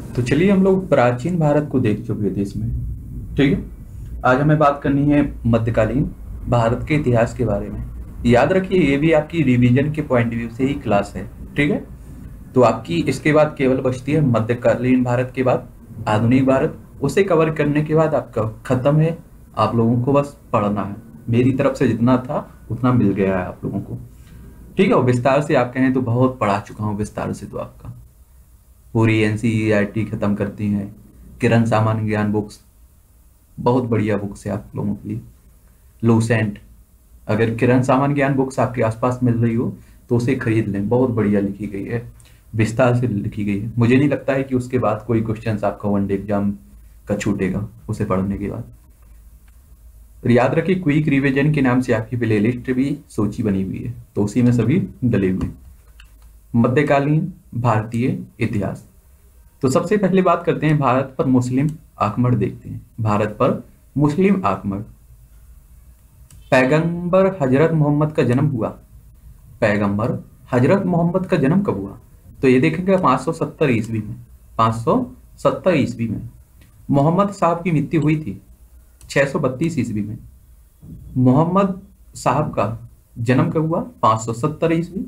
तो चलिए हम लोग प्राचीन भारत को देख चुके थे इसमें। ठीक है। आज हमें बात करनी है मध्यकालीन भारत के इतिहास के बारे में। याद रखिए ये भी आपकी रिवीजन के पॉइंट व्यू से ही क्लास है। ठीक है। तो आपकी इसके बाद केवल बचती है मध्यकालीन भारत के बाद आधुनिक भारत। उसे कवर करने के बाद आपका खत्म है। आप लोगों को बस पढ़ना है। मेरी तरफ से जितना था उतना मिल गया है आप लोगों को। ठीक है। और विस्तार से आप कहें तो बहुत पढ़ा चुका हूँ विस्तार से। तो आपका पूरी एनसीईआरटी खत्म करती हैं। किरण सामान्य ज्ञान बुक्स बहुत बढ़िया बुक्स है आप लोगों के लिए। लूसेंट, अगर किरण सामान्य ज्ञान बुक्स आपके आसपास मिल रही हो तो उसे खरीद लें। बहुत बढ़िया लिखी गई है, विस्तार से लिखी गई है। मुझे नहीं लगता है कि उसके बाद कोई क्वेश्चन आपका वनडे एग्जाम का छूटेगा उसे पढ़ने के बाद। और याद रखिए क्विक रिवीजन के नाम से आपकी प्लेलिस्ट भी सूची बनी हुई है, तो उसी में सभी डले हुए। मध्यकालीन भारतीय इतिहास। तो सबसे पहले बात करते हैं भारत पर मुस्लिम आक्रमण देखते हैं। भारत पर मुस्लिम आक्रमण। पैगंबर हजरत मोहम्मद का जन्म हुआ। पैगंबर हजरत मोहम्मद का जन्म कब हुआ? तो ये देखेंगे 570 ईस्वी में। 570 ईस्वी में। मोहम्मद साहब की मृत्यु हुई थी 632 ईस्वी में। मोहम्मद साहब का जन्म कब हुआ? 570 ईस्वी।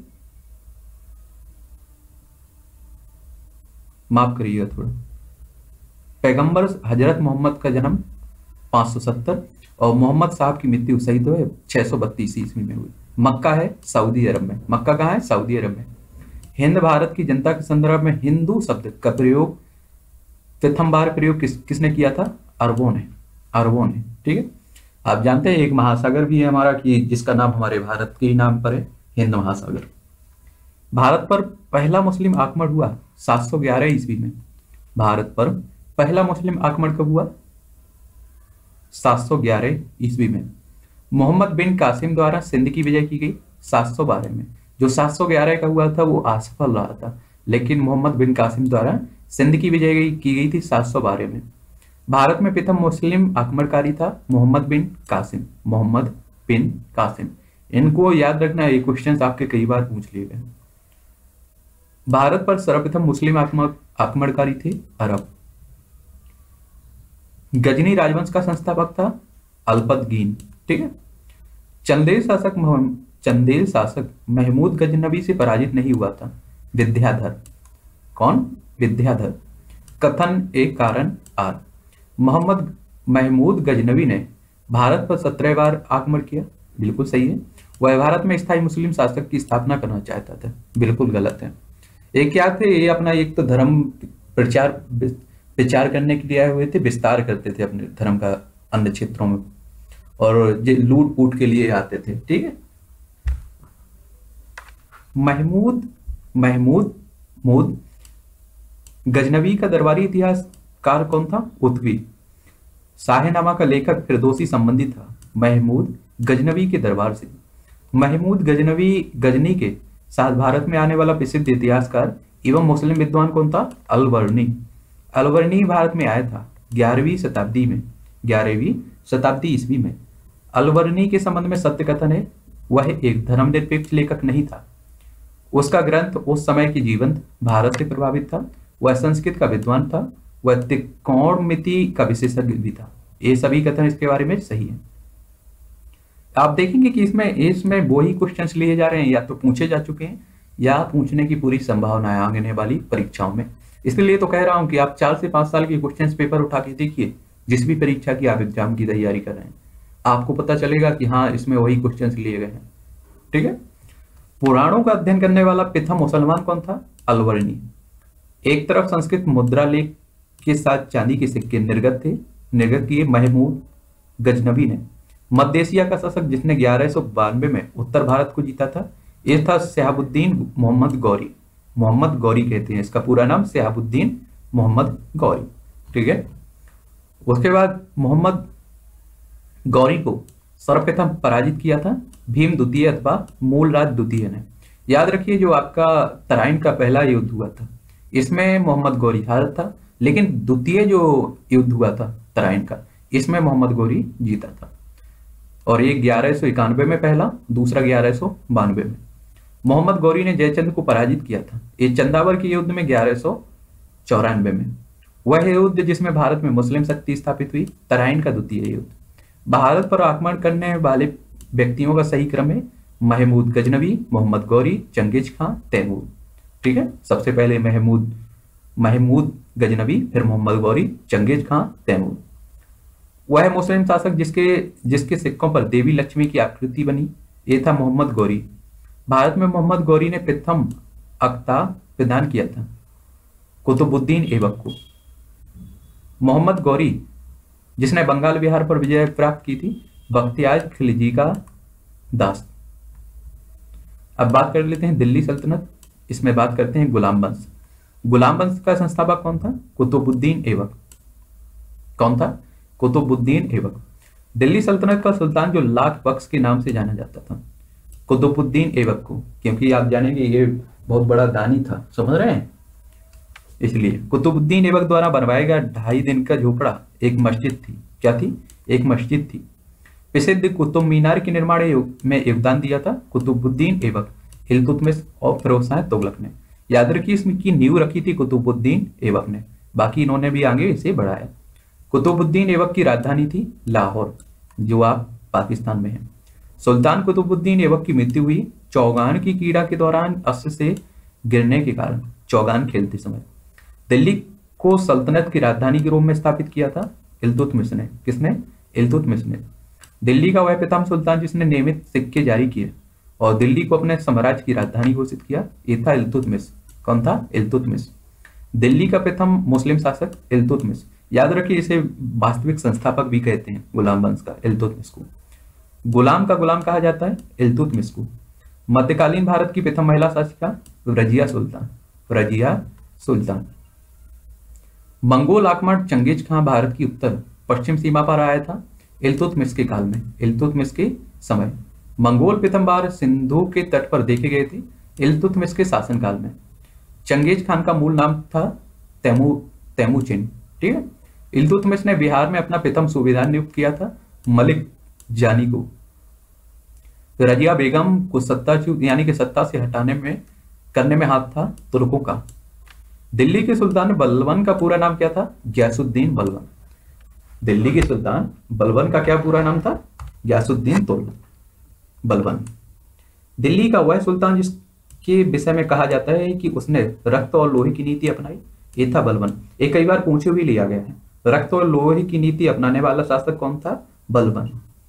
माफ करिएगा थोड़ा। पैगंबर हजरत मोहम्मद का जन्म 570 और मोहम्मद साहब की मृत्यु सही तो है 632 ईस्वी में हुई। मक्का है सऊदी अरब में। मक्का कहाँ है? सऊदी अरब में। हिंद भारत की जनता के संदर्भ में हिंदू शब्द का प्रयोग प्रथम बार प्रयोग किसने किया था? अरबों ने। अरबों ने। ठीक है। आप जानते हैं एक महासागर भी है हमारा कि जिसका नाम हमारे भारत के ही नाम पर है, हिंद महासागर। भारत पर पहला मुस्लिम आक्रमण हुआ 711 ईस्वी में। भारत पर पहला मुस्लिम आक्रमण कब हुआ? 711 ईस्वी में। मोहम्मद बिन कासिम द्वारा सिंध की विजय की गई 712 में। जो 711 का हुआ था वो असफल रहा था, लेकिन मोहम्मद बिन कासिम द्वारा सिंध की विजय की गई थी 712 में। भारत में प्रथम मुस्लिम आक्रमणकारी था मोहम्मद बिन कासिम। मोहम्मद बिन कासिम, इनको याद रखना, ये क्वेश्चन आपके कई बार पूछ लिए गए। भारत पर सर्वप्रथम मुस्लिम आक्रमणकारी थे अरब। गजनी राजवंश का संस्थापक था अल्पतगीन। ठीक है। चंदेल शासक महमूद गजनबी से पराजित नहीं हुआ था। विद्याधर। कौन? विद्याधर। कथन एक कारण आर। मोहम्मद महमूद गजनबी ने भारत पर 17 बार आक्रमण किया। बिल्कुल सही है। वह भारत में स्थायी मुस्लिम शासक की स्थापना करना चाहता था। बिल्कुल गलत है। एक क्या थे ये? अपना एक तो धर्म प्रचार करने के लिए आए हुए थे, विस्तार करते थे अपने धर्म का अन्य क्षेत्रों में, और ये लूट पूट के लिए आते थे। ठीक है। महमूद गजनवी का दरबारी इतिहासकार कौन था? उतवी। शाहनामा का लेखक फिरदौसी संबंधी था महमूद गजनवी के दरबार से। महमूद गजनवी गजनी के साथ भारत में आने वाला प्रसिद्ध इतिहासकार एवं मुस्लिम विद्वान कौन था? अलवर्णी। अलवर्णी भारत में आया था 11वीं शताब्दी में। 11वीं शताब्दी ईस्वी में। अलवर्णी के संबंध में सत्य कथन है वह एक धर्मनिरपेक्ष लेखक नहीं था। उसका ग्रंथ उस समय के जीवंत भारत से प्रभावित था। वह संस्कृत का विद्वान था। वह त्रिकोणमिति का विशेषज्ञ भी था। ये सभी कथन इसके बारे में सही है। आप देखेंगे कि इसमें वो ही क्वेश्चंस लिए जा रहे हैं, या तो पूछे जा चुके हैं या पूछने की पूरी संभावना है आने वाली परीक्षाओं में। इसलिए तो कह रहा हूं कि आप 4 से 5 साल के क्वेश्चंस पेपर उठा के देखिए, जिस भी परीक्षा की आप एग्जाम की तैयारी कर रहे हैं, आपको पता चलेगा कि हाँ इसमें वही क्वेश्चंस लिए गए हैं। ठीक है। पुराणों का अध्ययन करने वाला प्रथम मुसलमान कौन था? अलवर्णी। एक तरफ संस्कृत मुद्रा लेख के साथ चांदी के सिक्के निर्गत किए महमूद गजनबी ने। मध्य एशिया का शासक जिसने 1192 में उत्तर भारत को जीता था, यह था शहाबुद्दीन मोहम्मद गौरी। मोहम्मद गौरी कहते हैं, इसका पूरा नाम शहाबुद्दीन मोहम्मद गौरी। ठीक है। उसके बाद मोहम्मद गौरी को सर्वप्रथम पराजित किया था भीम द्वितीय अथवा मूलराज द्वितीय ने। याद रखिए जो आपका तराइन का पहला युद्ध हुआ था इसमें मोहम्मद गौरी हारा था, लेकिन द्वितीय जो युद्ध हुआ था तराइन का, इसमें मोहम्मद गौरी जीता था। और ये 1191 में पहला, दूसरा 1192 में। मोहम्मद गौरी ने जयचंद को पराजित किया था। ये चंदावर के युद्ध में 1194 में। वह युद्ध जिसमें भारत में मुस्लिम शक्ति स्थापित हुई। तराइन का द्वितीय युद्ध। भारत पर आक्रमण करने वाले व्यक्तियों का सही क्रम है महमूद गजनवी, मोहम्मद गौरी, चंगेज खां, तैमूर। ठीक है, सबसे पहले महमूद महमूद गजनवी, फिर मोहम्मद गौरी, चंगेज खां, तैमूर। वह मुस्लिम शासक जिसके जिसके सिक्कों पर देवी लक्ष्मी की आकृति बनी, ये था मोहम्मद गौरी। भारत में मोहम्मद गौरी ने प्रथम अक्ता प्रदान किया था कुतुबुद्दीन ऐबक को। मोहम्मद गौरी जिसने बंगाल बिहार पर विजय प्राप्त की थी, बख्तियार खिलजी का दास। अब बात कर लेते हैं दिल्ली सल्तनत। इसमें बात करते हैं गुलाम वंश। गुलाम वंश का संस्थापक कौन था? कुतुबुद्दीन ऐबक। कौन था? कुतुबुद्दीन ऐबक। दिल्ली सल्तनत का सुल्तान जो लाख बख्श के नाम से जाना जाता था, कुतुबुद्दीन ऐबक को, क्योंकि आप जानेंगे ये बहुत बड़ा दानी था, समझ रहे हैं, इसलिए कुतुबुद्दीन ऐबक द्वारा बनवाया गया 2.5 दिन का झोपड़ा एक मस्जिद थी। क्या थी? एक मस्जिद थी। प्रसिद्ध कुतुब मीनार के निर्माण में योगदान दिया था कुतुबुद्दीन ऐबक, इल्तुतमिश और फिरोज शाह तुगलक ने। याद रखिए, इसकी नींव रखी थी कुतुबुद्दीन ऐबक ने, बाकी इन्होंने भी आगे इसे बढ़ाया। कुतुबुद्दीन ऐबक की राजधानी थी लाहौर, जो आप पाकिस्तान में है। सुल्तान कुतुबुद्दीन ऐबक की मृत्यु हुई चौगान की क्रीड़ा के दौरान अस्त्र से गिरने के कारण, चौगान खेलते समय। दिल्ली को सल्तनत की राजधानी के रूप में स्थापित किया था इल्तुतमिश ने। किसने? इल्तुतमिश ने। दिल्ली का वह प्रथम सुल्तान जिसने नियमित सिक्के जारी किए और दिल्ली को अपने साम्राज्य की राजधानी घोषित किया, ये था इल्तुतमिश। कौन था? इल्तुतमिश। दिल्ली का प्रथम मुस्लिम शासक इल्तुतमिश। याद रखिए, इसे वास्तविक संस्थापक भी कहते हैं गुलाम वंश का, इल्तुतमिश को। गुलाम का गुलाम कहा जाता है इल्तुतमिश को। मध्यकालीन भारत की प्रथम महिला शासिका रजिया सुल्तान। रजिया सुल्तान। मंगोल आक्रमण चंगेज खां भारत की उत्तर पश्चिम सीमा पर आया था इल्तुतमिश के काल में। इल्तुतमिश के समय मंगोल प्रथम बार सिंधु के तट पर देखे गए थे इल्तुतमिश के शासनकाल में। चंगेज खान का मूल नाम था तैमूचिन। ठीक है। इल्तुतमिश ने बिहार में अपना प्रथम सूबेदार नियुक्त किया था मलिक जानी को। रजिया बेगम को सत्ता से हटाने में करने में हाथ था तुर्कों का। दिल्ली के सुल्तान बलबन का पूरा नाम क्या था? गयासुद्दीन बलबन। दिल्ली के सुल्तान बलबन का क्या पूरा नाम था? गयासुद्दीन बलबन। दिल्ली का वह सुल्तान जिसके विषय में कहा जाता है कि उसने रक्त और लोहे की नीति अपनाई, ये था बलबन। ये कई बार पूछे भी लिया गया है। रक्त और लोहे की नीति अपनाने वाला शासक कौन था? बलबन।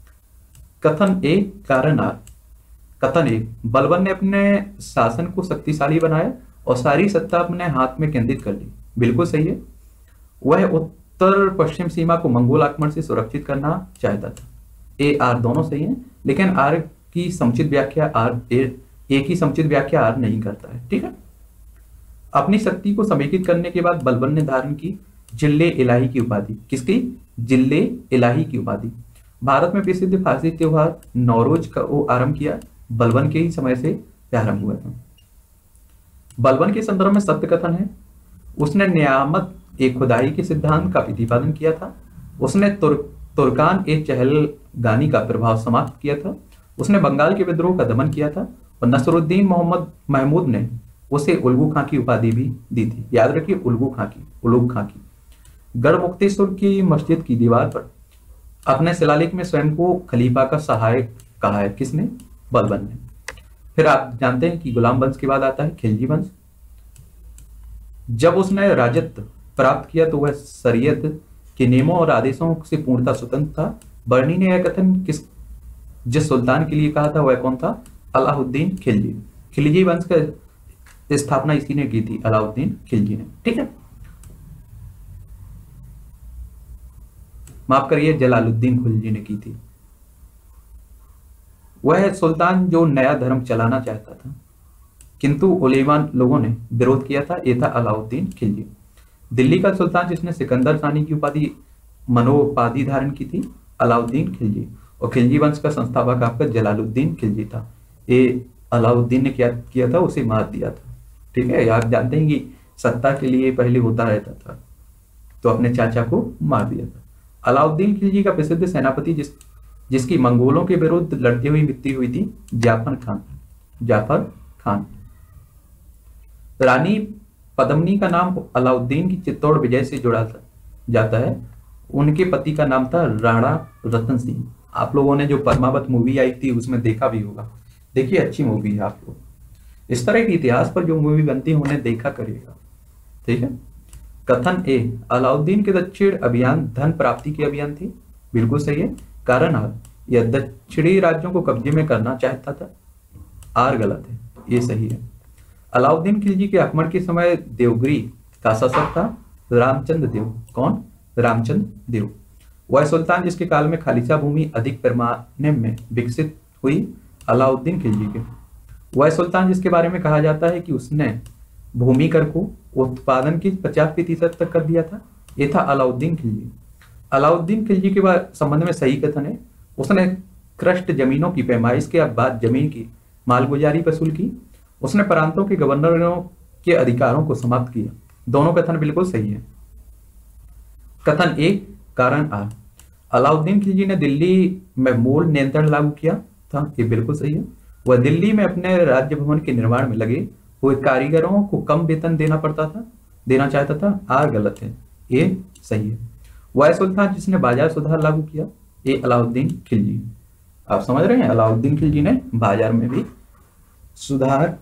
कथन ए कारण आर। कथन ए, बलबन ने अपने शासन को शक्तिशाली बनाया और सारी सत्ता अपने हाथ में केंद्रित कर ली। बिल्कुल सही है। वह उत्तर पश्चिम सीमा को मंगोल आक्रमण से सुरक्षित करना चाहता था। ए आर दोनों सही हैं, लेकिन आर की समुचित व्याख्या ए की समुचित व्याख्या आर नहीं करता है। ठीक है। अपनी शक्ति को समेकित करने के बाद बलबन ने धारण की जिले इलाही की उपाधि। किसकी? जिले इलाही की उपाधि। भारत में प्रसिद्ध फारसी त्योहार नौरोज का वो आरंभ किया बलबन के ही समय से आरंभ हुआ था। बलबन के संदर्भ में सत्य कथन है, उसने नियामत ए खुदाई के सिद्धांत का प्रतिपादन किया था। उसने तुर्कान ए चहलगानी का प्रभाव समाप्त किया था। उसने बंगाल के विद्रोह का दमन किया था और नसरुद्दीन मोहम्मद महमूद ने उसे उल्गू खां की उपाधि भी दी थी। याद रखिए, उल्गू खां की। गढ़मुक्तेश्वर की मस्जिद की दीवार पर अपने शिलालेख में स्वयं को खलीफा का सहायक कहा है। किसने? बलबन ने। फिर आप जानते हैं कि गुलाम वंश के बाद आता है खिलजी वंश। जब उसने राजत्व प्राप्त किया तो वह शरीयत के नियमों और आदेशों से पूर्णतः स्वतंत्र था। बर्नी ने यह कथन जिस सुल्तान के लिए कहा था वह कौन था? अलाउद्दीन खिलजी। खिलजी वंश का स्थापना इसी ने की थी, अलाउद्दीन खिलजी ने। ठीक है। माफ करिए, जलालुद्दीन खिलजी ने की थी। वह सुल्तान जो नया धर्म चलाना चाहता था, किंतु उलेमा लोगों ने विरोध किया था, ये था अलाउद्दीन खिलजी। दिल्ली का सुल्तान जिसने सिकंदर सानी की उपाधि मनोपाधि धारण की थी, अलाउद्दीन खिलजी। और खिलजी वंश का संस्थापक आपका जलालुद्दीन खिलजी था। ये अलाउद्दीन ने क्या किया था? उसे मार दिया था। ठीक है। आप जानते हैं कि सत्ता के लिए पहले होता रहता था, तो अपने चाचा को मार दिया था। अलाउद्दीन खिलजी का प्रसिद्ध सेनापति जिसकी मंगोलों के विरुद्ध लड़ती हुई मृत्यु हुई थी, जाफर खान। रानी पद्मिनी का नाम अलाउद्दीन की चित्तौड़ विजय से जोड़ा जाता है। उनके पति का नाम था राणा रतन सिंह। आप लोगों ने जो पद्मावत मूवी आई थी उसमें देखा भी होगा, देखिए अच्छी मूवी है। आप लोग इस तरह के इतिहास पर जो मूवी बनती है उन्हें देखा करिएगा, ठीक है। कथन ए, अलाउद्दीन के दक्षिण अभियान धन प्राप्ति की अभियान थी, बिल्कुल सही है। कारण आर, यह दक्षिणी राज्यों को कब्जे में करना चाहता था, आर गलत है, ये सही है। अलाउद्दीन खिलजी के आक्रमण के समय देवगिरी का शासक था रामचंद्र देव। कौन? रामचंद्र देव। वह सुल्तान जिसके काल में खालिसा भूमि अधिक पैमाने में विकसित हुई, अलाउद्दीन खिलजी के। वह सुल्तान जिसके बारे में कहा जाता है कि उसने भूमि कर को उत्पादन की 50% तक कर दिया था, ये था अलाउद्दीन खिलजी। अलाउद्दीन खिलजी के संबंध में सही कथन है, उसने क्रस्ट जमीनों की पैमाइश के बाद जमीन की मालगुजारी वसूल की, उसने प्रांतों के गवर्नरों के अधिकारों को समाप्त किया। दोनों कथन बिल्कुल सही है। कथन ए, कारण आर, अलाउद्दीन खिलजी ने दिल्ली में मूल नियंत्रण लागू किया था, ये बिल्कुल सही है। वह दिल्ली में अपने राज्य भवन के निर्माण में लगे हुए कारीगरों को कम वेतन देना चाहता था, आर गलत है, ये सही है। वह सुल्तान जिसने बाजार सुधार लागू किया, ये अलाउद्दीन खिलजी। आप समझ रहे हैं, अलाउद्दीन खिलजी ने बाजार में भी सुधार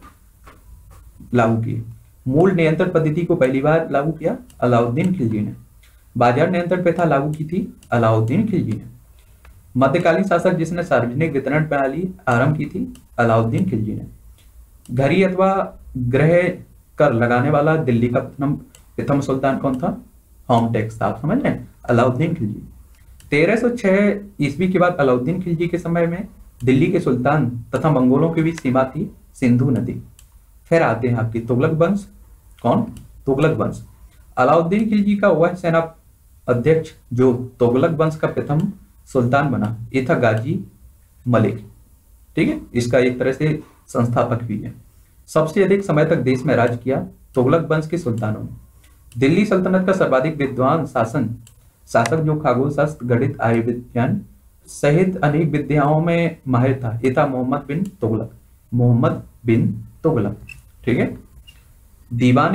लागू किए। मूल नियंत्रण पद्धति को पहली बार लागू किया अलाउद्दीन खिलजी ने। बाजार नियंत्रण प्रथा लागू की थी अलाउद्दीन खिलजी ने। मध्यकालीन शासक जिसने सार्वजनिक वितरण प्रणाली आरंभ की थी, अलाउद्दीन खिलजी ने। घरी अथवा ग्रह कर लगाने वाला दिल्ली का प्रथम सुल्तान कौन था? होम टैक्स। आप समझ रहे हैं, अलाउद्दीन खिलजी। 1306 ईस्वी के बाद अलाउद्दीन खिलजी के समय में दिल्ली के सुल्तान तथा मंगोलों के बीच सीमा थी सिंधु नदी। फिर आते हैं आपकी तुगलक वंश। कौन? तुगलक वंश। अलाउद्दीन खिलजी का वह सेना अध्यक्ष जो तुगलक वंश का प्रथम सुल्तान बना, ये था गाजी मलिक, ठीक है। इसका एक तरह से संस्थापक भी है। सबसे अधिक समय तक देश में राज किया तुगलक वंश के सुल्तानों ने। दिल्ली सल्तनत का सर्वाधिक विद्वान शासक जो खगोल शास्त्र, गणित, आयुर्विज्ञान सहित अनेक विद्याओं में माहिर था, ये था मोहम्मद बिन तुगलक। मोहम्मद बिन तुगलक, ठीक है। दीवान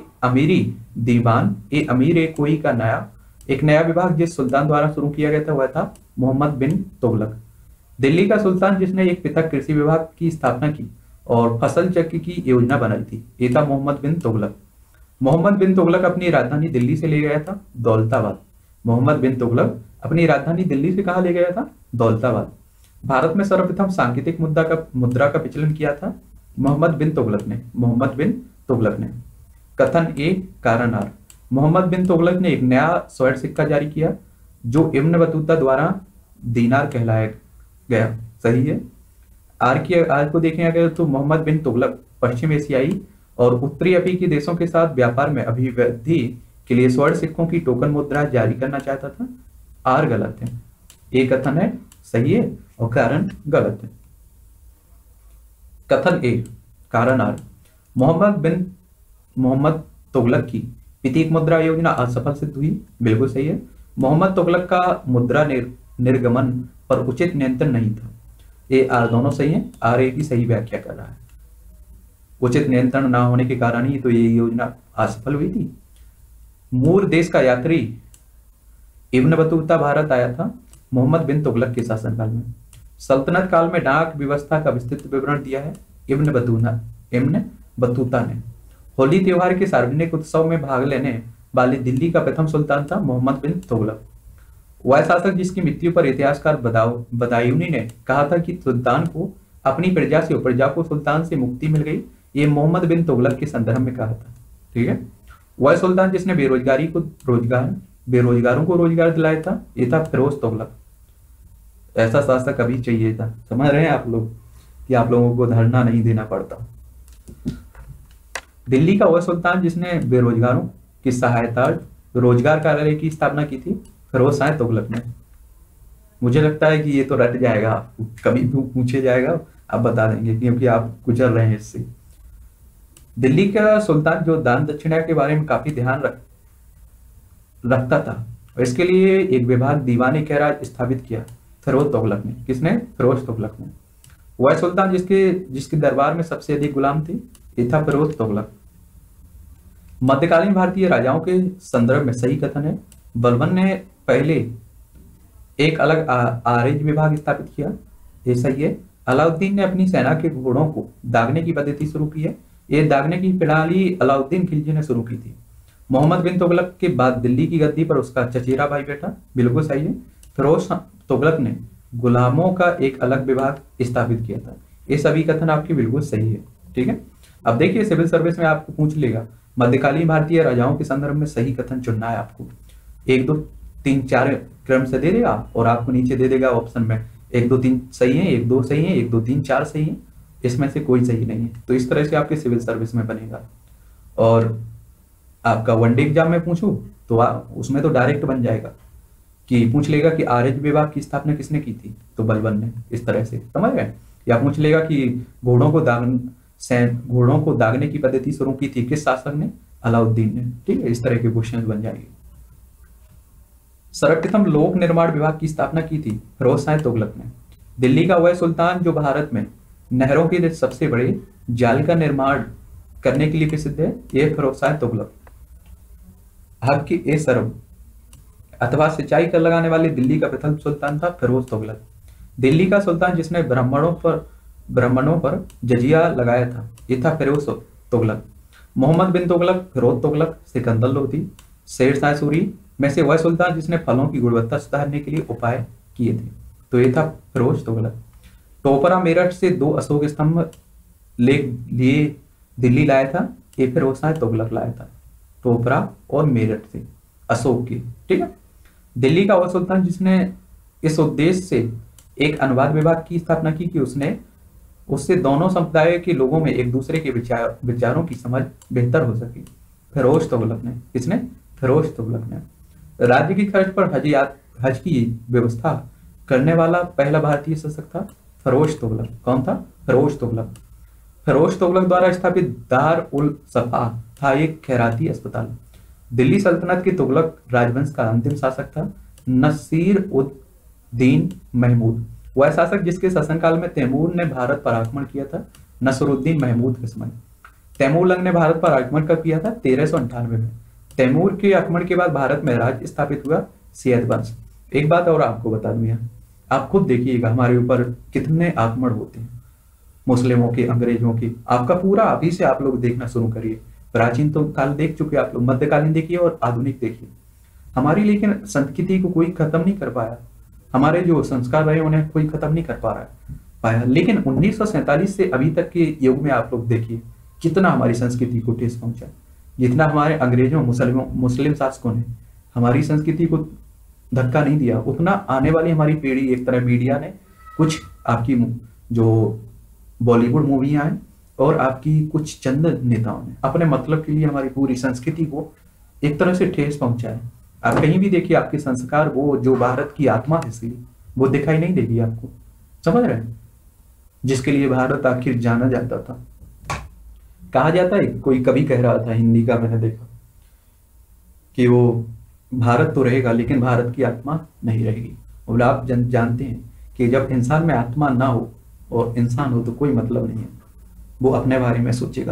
ए अमीर ए कोई का एक नया विभाग जिस सुल्तान द्वारा शुरू किया गया था वह था मोहम्मद बिन तुगलक। दिल्ली का सुल्तान जिसने एक पृथक कृषि विभाग की स्थापना की और फसल चक्र की योजना बनाई थी, ये था मोहम्मद बिन तुगलक। मोहम्मद बिन तुगलक अपनी राजधानी दिल्ली से ले गया था दौलताबाद। मोहम्मद बिन तुगलक अपनी राजधानी दिल्ली से कहा ले गया था? दौलताबाद। भारत में सर्वप्रथम सांकेतिक मुद्रा का विचलन किया था मोहम्मद बिन तुगलक ने। कथन ए, कारण आर, मोहम्मद बिन तुगलक ने एक नया स्वर्ण सिक्का जारी किया जो इब्न बतूता द्वारा दीनार कहलाया गया, सही है। आर को देखें अगर तो मोहम्मद बिन तुगलक पश्चिम एशियाई और उत्तरी अफ्रीकी देशों के साथ व्यापार में अभिवृद्धि के लिए स्वर्ण सिक्कों की टोकन मुद्रा जारी करना चाहता था, आर गलत है। एक कथन है सही है और कारण गलत है। कथन ए, कारण आर, मोहम्मद तुगलक की प्रतीक मुद्रा योजना असफल सिद्ध हुई, बिल्कुल सही है। मोहम्मद तुगलक का मुद्रा निर्गमन पर उचित नियंत्रण नहीं था, ए आर दोनों सही है। आर ए की सही व्याख्या कर रहा है। उचित नियंत्रण ना होने के कारण ही तो ये योजना असफल हुई थी। मूर देश का यात्री इब्न बतूता भारत आया था मोहम्मद बिन तुगलक के शासनकाल में। सल्तनत काल में डाक व्यवस्था का विस्तृत विवरण दिया है इब्न बतूता ने। होली त्योहार के सार्वजनिक उत्सव में भाग लेने वाले दिल्ली का प्रथम सुल्तान था मोहम्मद बिन तुगलक। वह शासक जिसकी मृत्यु पर इतिहासकार बदायूनी ने कहा था कि सुल्तान को अपनी प्रजा को सुल्तान से मुक्ति मिल गई, ये मोहम्मद बिन तुगलक के संदर्भ में कहा था, ठीक है। वह सुल्तान जिसने बेरोजगारों को रोजगार दिलाया था, ये था फिरोज तुगलक। ऐसा शासक अभी चाहिए था, समझ रहे हैं आप लोग, कि आप लोगों को धरना नहीं देना पड़ता। दिल्ली का वह सुल्तान जिसने बेरोजगारों की सहायता रोजगार कार्यालय की स्थापना की थी, फिरोज शाह तुगलक ने। मुझे लगता है कि ये तो रट जाएगा, कभी पूछे जाएगा आप बता देंगे क्योंकि आप गुजर रहे हैं इससे। दिल्ली का सुल्तान जो दान दक्षिणा के बारे में काफी ध्यान रखता था और इसके लिए एक विभाग दीवानी खैरात स्थापित किया फिरोज तुगलक ने। किसने? फिरोज तुगलक ने। वह सुल्तान जिसके दरबार में सबसे अधिक गुलाम थे, ये था फिरोज तुगलक। मध्यकालीन भारतीय राजाओं के संदर्भ में सही कथन है। बलबन ने पहले एक अलग आरज विभाग स्थापित किया, ये सही है। अलाउद्दीन ने अपनी सेना के घोड़ों को दागने की पद्धति शुरू की है, ये दागने की प्रणाली अलाउद्दीन खिलजी ने शुरू की थी। मोहम्मद बिन तुगलक के बाद दिल्ली की गद्दी पर उसका चचेरा भाई बैठा, बिल्कुल सही है। फिरोज तुगलक ने गुलामों का एक अलग विभाग स्थापित किया था, ये सभी कथन आपके बिल्कुल सही है। ठीक है, अब देखिए सिविल सर्विस में आपको पूछ लेगा मध्यकालीन भारतीय राजाओं के संदर्भ में सही कथन चुनना है आपको। 1 2 3 4 क्रम से दे देगा और आपको नीचे दे देगा ऑप्शन में 1 2 3 सही है, 1 2 सही है, 1 2 3 4 सही है, इसमें से कोई सही नहीं है। तो इस तरह से आपके सिविल सर्विस में बनेगा। और आपका वनडे एग्जाम में पूछूं तो उसमें तो डायरेक्ट बन जाएगा कि पूछ लेगा कि आरज विभाग की स्थापना किसने की थी, तो बलबन ने, इस तरह से, समझ गए। या पूछ लेगा कि घोड़ों को दागने की पद्धति शुरू की थी किस शासक ने, अलाउद्दीन ने। ठीक है, इस तरह के क्वेश्चन बन जाएंगे। सर्वप्रथम लोक निर्माण विभाग की स्थापना की थी फिरोज शाह तुगलक ने। दिल्ली का वह सुल्तान जो भारत में नहरों के सबसे बड़े जाल का निर्माण करने के लिए प्रसिद्ध है, यह फिरोज शाह तुगलक। हक की ए सरब अथवा सिंचाई कर लगाने वाले दिल्ली का प्रथम सुल्तान था फिरोज तुगलक। दिल्ली का सुल्तान जिसने ब्राह्मणों पर जजिया लगाया था, ये था फिरोज तुगलक। मोहम्मद बिन तुगलक, फिरोज तुगलक, सिकंदर लोधी, शेर शाह सूरी में से वह सुल्तान जिसने फलों की गुणवत्ता सुधारने के लिए उपाय किए थे, तो ये था फिरोज तुगलक। टोपरा मेरठ से 2 अशोक स्तंभ लिए दिल्ली लाया था, ये फिरोज शाह तुगलक लाया था। टोपरा और मेरठ से अशोक की। ठीक है, दिल्ली का वह सुल्तान जिसने इस उद्देश्य से एक अनुवाद विभाग की स्थापना की कि उससे दोनों संप्रदायों के लोगों में एक दूसरे के विचारों की समझ बेहतर हो सके, फिरोज तुगलक ने। किसने? फिरोज तुगलक ने। राज्य की खर्च पर हज की व्यवस्था करने वाला पहला भारतीय शासक था फिरोज तुगलक। कौन था? फिरोज तुगलक। फिरोज तुगलक द्वारा स्थापित दार उल सफा था एक खैराती अस्पताल। दिल्ली सल्तनत के तुगलक राजवंश का अंतिम शासक था नसीर उद दीन महमूद। वह शासक जिसके शासनकाल में तैमूर ने भारत पर आक्रमण किया था, नसरुद्दीन महमूद के समय। तैमूरलंग ने भारत पर आक्रमण कब किया था? 1398 में। तैमूर के आक्रमण के बाद भारत में राज्य स्थापित हुआ सैयद वंश। एक बात और आपको बता दूं, आप खुद देखिएगा हमारे ऊपर कितने आक्रमण होते हैं, मुस्लिमों के, अंग्रेजों के। आपका पूरा अभी से आप लोग देखना शुरू करिए। प्राचीन तो काल देख चुके आप लोग, मध्यकालीन देखिए और आधुनिक देखिए। हमारी लेकिन संस्कृति को कोई खत्म नहीं कर पाया, हमारे जो संस्कार रहे उन्हें कोई खत्म नहीं कर पाया। लेकिन 1947 से अभी तक के युग में आप लोग देखिए कितना हमारी संस्कृति को ठेस पहुंचा। जितना हमारे अंग्रेजों, मुस्लिम शासकों ने हमारी संस्कृति को धक्का नहीं दिया, उतना आने वाली हमारी पीढ़ी, एक तरह मीडिया ने, कुछ आपकी जो बॉलीवुड मूवियां हैं और आपकी कुछ चंद नेताओं ने अपने मतलब के लिए हमारी पूरी संस्कृति को एक तरह से ठेस पहुंचाया। आप कहीं भी देखिए आपके संस्कार, वो जो भारत की आत्मा थी, वो दिखाई नहीं देगी आपको, समझ रहे हैं? जिसके लिए भारत आखिर जाना जाता था। कहा जाता है, कोई कवि कह रहा था हिंदी का, मैंने देखा कि वो भारत तो रहेगा लेकिन भारत की आत्मा नहीं रहेगी। और आप जानते हैं कि जब इंसान में आत्मा ना हो और इंसान हो तो कोई मतलब नहीं है, वो अपने बारे में सोचेगा।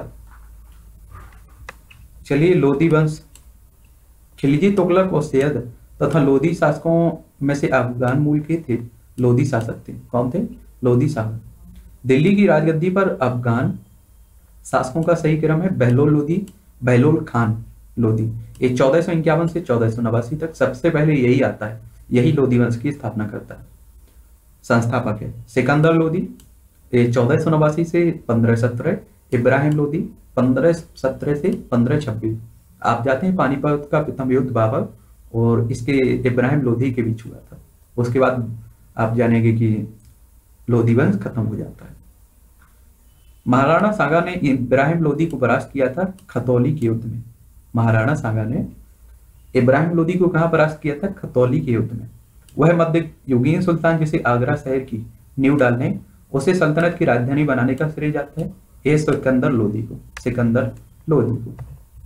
चलिए, लोधी वंश। खिलजी, तुगलक और सैयद तथा लोधी शासकों में से अफगान मूल के थे लोधी शासक थे। कौन थे? लोधी शासक। दिल्ली की राजगद्दी पर अफगान शासकों का सही क्रम है बहलोल लोधी, बहलोल खान लोधी। ये 1451 से 1489 तक सबसे पहले यही आता है, यही लोधी वंश की स्थापना करता है, संस्थापक है। सिकंदर लोधी 1489 से 1517, इब्राहिम लोधी 1517 से 1526। आप जाते हैं पानीपत का प्रथम युद्ध बाबर और इसके इब्राहिम लोधी के बीच हुआ था। उसके बाद आप जानेंगे कि लोधी वंश खत्म हो जाता है। महाराणा सांगा ने इब्राहिम लोधी को परास्त किया था खतौली के युद्ध में। महाराणा सांगा ने इब्राहिम लोधी को कहां परास्त किया था? खतौली के युद्ध में। वह मध्य युगीन सुल्तान जिसे आगरा शहर की नींव डालने, उसे सल्तनत की राजधानी बनाने का श्रेय जाता है ये सिकंदर लोधी को, सिकंदर लोधी को।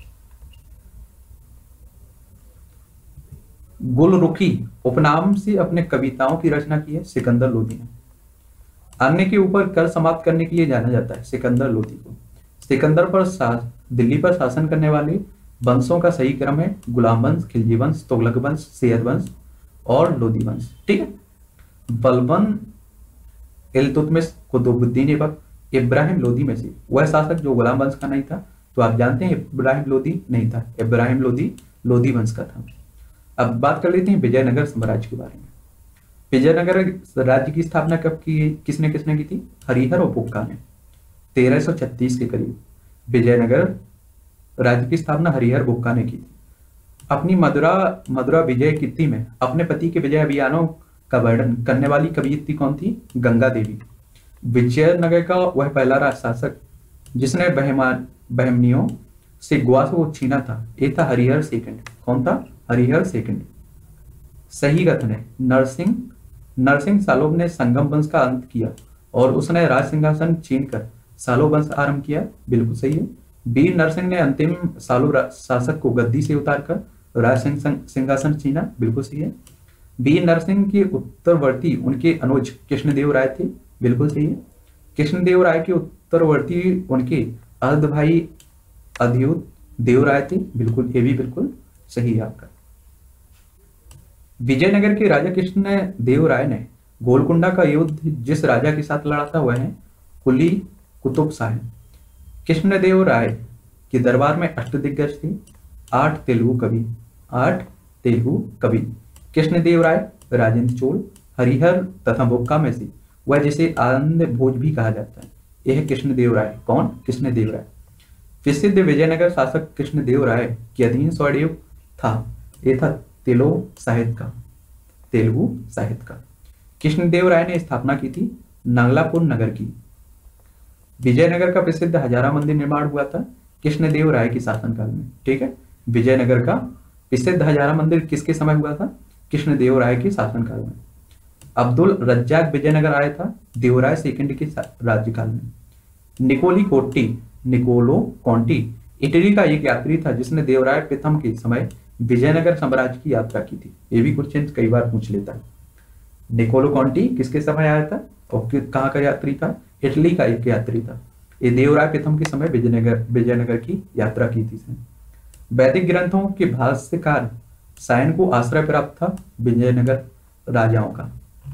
गुलरुखी उपनाम से अपने कविताओं की रचना की है सिकंदर लोधी ने। अन्य के ऊपर कर समाप्त करने के लिए जाना जाता है सिकंदर लोधी को। सिकंदर पर दिल्ली पर शासन करने वाले वंशों का सही क्रम है गुलाम वंश, खिलजी वंश, तुगलक वंश, सैयद वंश और लोदी वंश। ठीक है। बलबन इल्तुतमिश, कुतुबुद्दीन ऐबक, इब्राहिम लोदी में से वह शासक जो गुलाम वंश का नहीं था। तो आप जानते हैं इब्राहिम लोदी नहीं था, इब्राहिम लोदी लोदी वंश का था। अब बात कर लेते हैं विजयनगर साम्राज्य के बारे में। विजयनगर राज्य की स्थापना कब की, किसने किसने की थी? हरिहर और बुक्का ने 1336 के करीब विजयनगर राज्य की स्थापना हरिहर बुक्का ने की थी। अपनी मदुरा विजय कीर्ति में अपने पति के विजय अभियानों का वर्णन करने वाली कवयित्री कौन थी? गंगा देवी। विजयनगर का वह पहला शासक जिसने बहमनियों से गोवा को छीना था, ये था हरिहर सेकंड। कौन था? हरिहर सेकंड। सही कथन है। नरसिंह सालोब ने संगम वंश का अंत किया और उसने राज सिंहासन छीनकर सालोब वंश आरंभ किया। बिल्कुल सही है। वीर नरसिंह ने अंतिम सालोब शासक को गद्दी से उतारकर राज सिंहासन छीना। बिल्कुल सही है। वीर नरसिंह के उत्तरवर्ती उनके अनुज कृष्णदेव राय थे। बिल्कुल सही है। कृष्णदेव राय के उत्तरवर्ती उनके अर्ध भाई अधयुत देव राय थे। बिल्कुल, ये भी बिल्कुल सही है आपका। विजयनगर के राजा कृष्ण देव राय ने गोलकुंडा का युद्ध जिस राजा के साथ लड़ा था वह है कुली कुतुब शाह। कृष्णदेव राय के दरबार में अष्टदिग्गज थे, 8 तेलुगु कवि। कृष्णदेव राय, राजेंद्र चोल, हरिहर तथा बुक्का में से वह जिसे आनंद भोज भी कहा जाता है, यह है कृष्णदेव राय। कौन? कृष्णदेव राय। प्रसिद्ध विजयनगर शासक कृष्णदेव राय के अधीन स्वर्णयुग था, यह था तेलुगु साहित्य का। कृष्णदेव राय ने स्थापना की थी नागलापुर नगर की। विजयनगर का प्रसिद्ध हजारा मंदिर निर्माण हुआ था कृष्णदेव राय के शासनकाल में। ठीक है। विजयनगर का प्रसिद्ध हजारा मंदिर किसके समय हुआ था? कृष्णदेव राय के शासनकाल में। अब्दुल रज्जाक विजयनगर आया था देवराय सेकंड के राज्यकाल में। निकोलो कॉन्टी इटली का एक यात्री था जिसने देवराय प्रथम के समय विजयनगर साम्राज्य की यात्रा की थी। ये भी क्वेश्चन कई बार पूछ लेता है। निकोलो कॉन्टी किसके समय आया था और कहाँ का यात्री था? इटली का एक यात्री था। ये देवराय प्रथम के समय विजयनगर की यात्रा की थी। वैदिक ग्रंथों के भाष्यकार सायन को आश्रय प्राप्त था विजयनगर राजाओं का।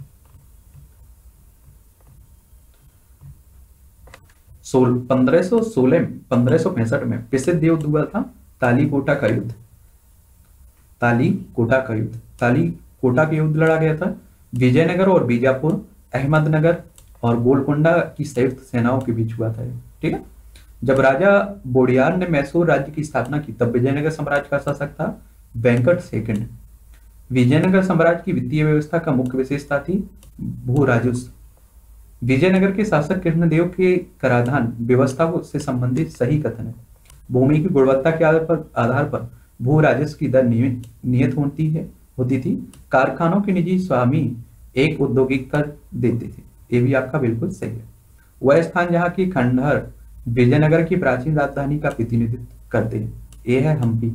1565 में प्रसिद्ध युद्ध हुआ था तालीकोटा का युद्ध। तालीकोटा के युद्ध लड़ा गया था विजयनगर और बीजापुर, अहमदनगर और गोलकोंडा की संयुक्त सेनाओं के बीच हुआ था। ठीक है। जब राजा बोडियार ने मैसूर राज्य की स्थापना की तब विजयनगर साम्राज्य का शासक था वेंकट सेकंड। विजयनगर साम्राज्य की वित्तीय व्यवस्था का मुख्य विशेषता थी भू राजस्व। विजयनगर के शासक कृष्णदेव के कराधान व्यवस्था से संबंधित सही कथन है। भूमि की गुणवत्ता के आधार पर भू राजस्व की दर नियत होती थी। कारखानों के निजी स्वामी एक औद्योगिक कर देते थे। ये भी आपका बिल्कुल सही है। वह स्थान जहाँ की खंडहर विजयनगर की प्राचीन राजधानी का प्रतिनिधित्व करते हैं, ये है हम्पी।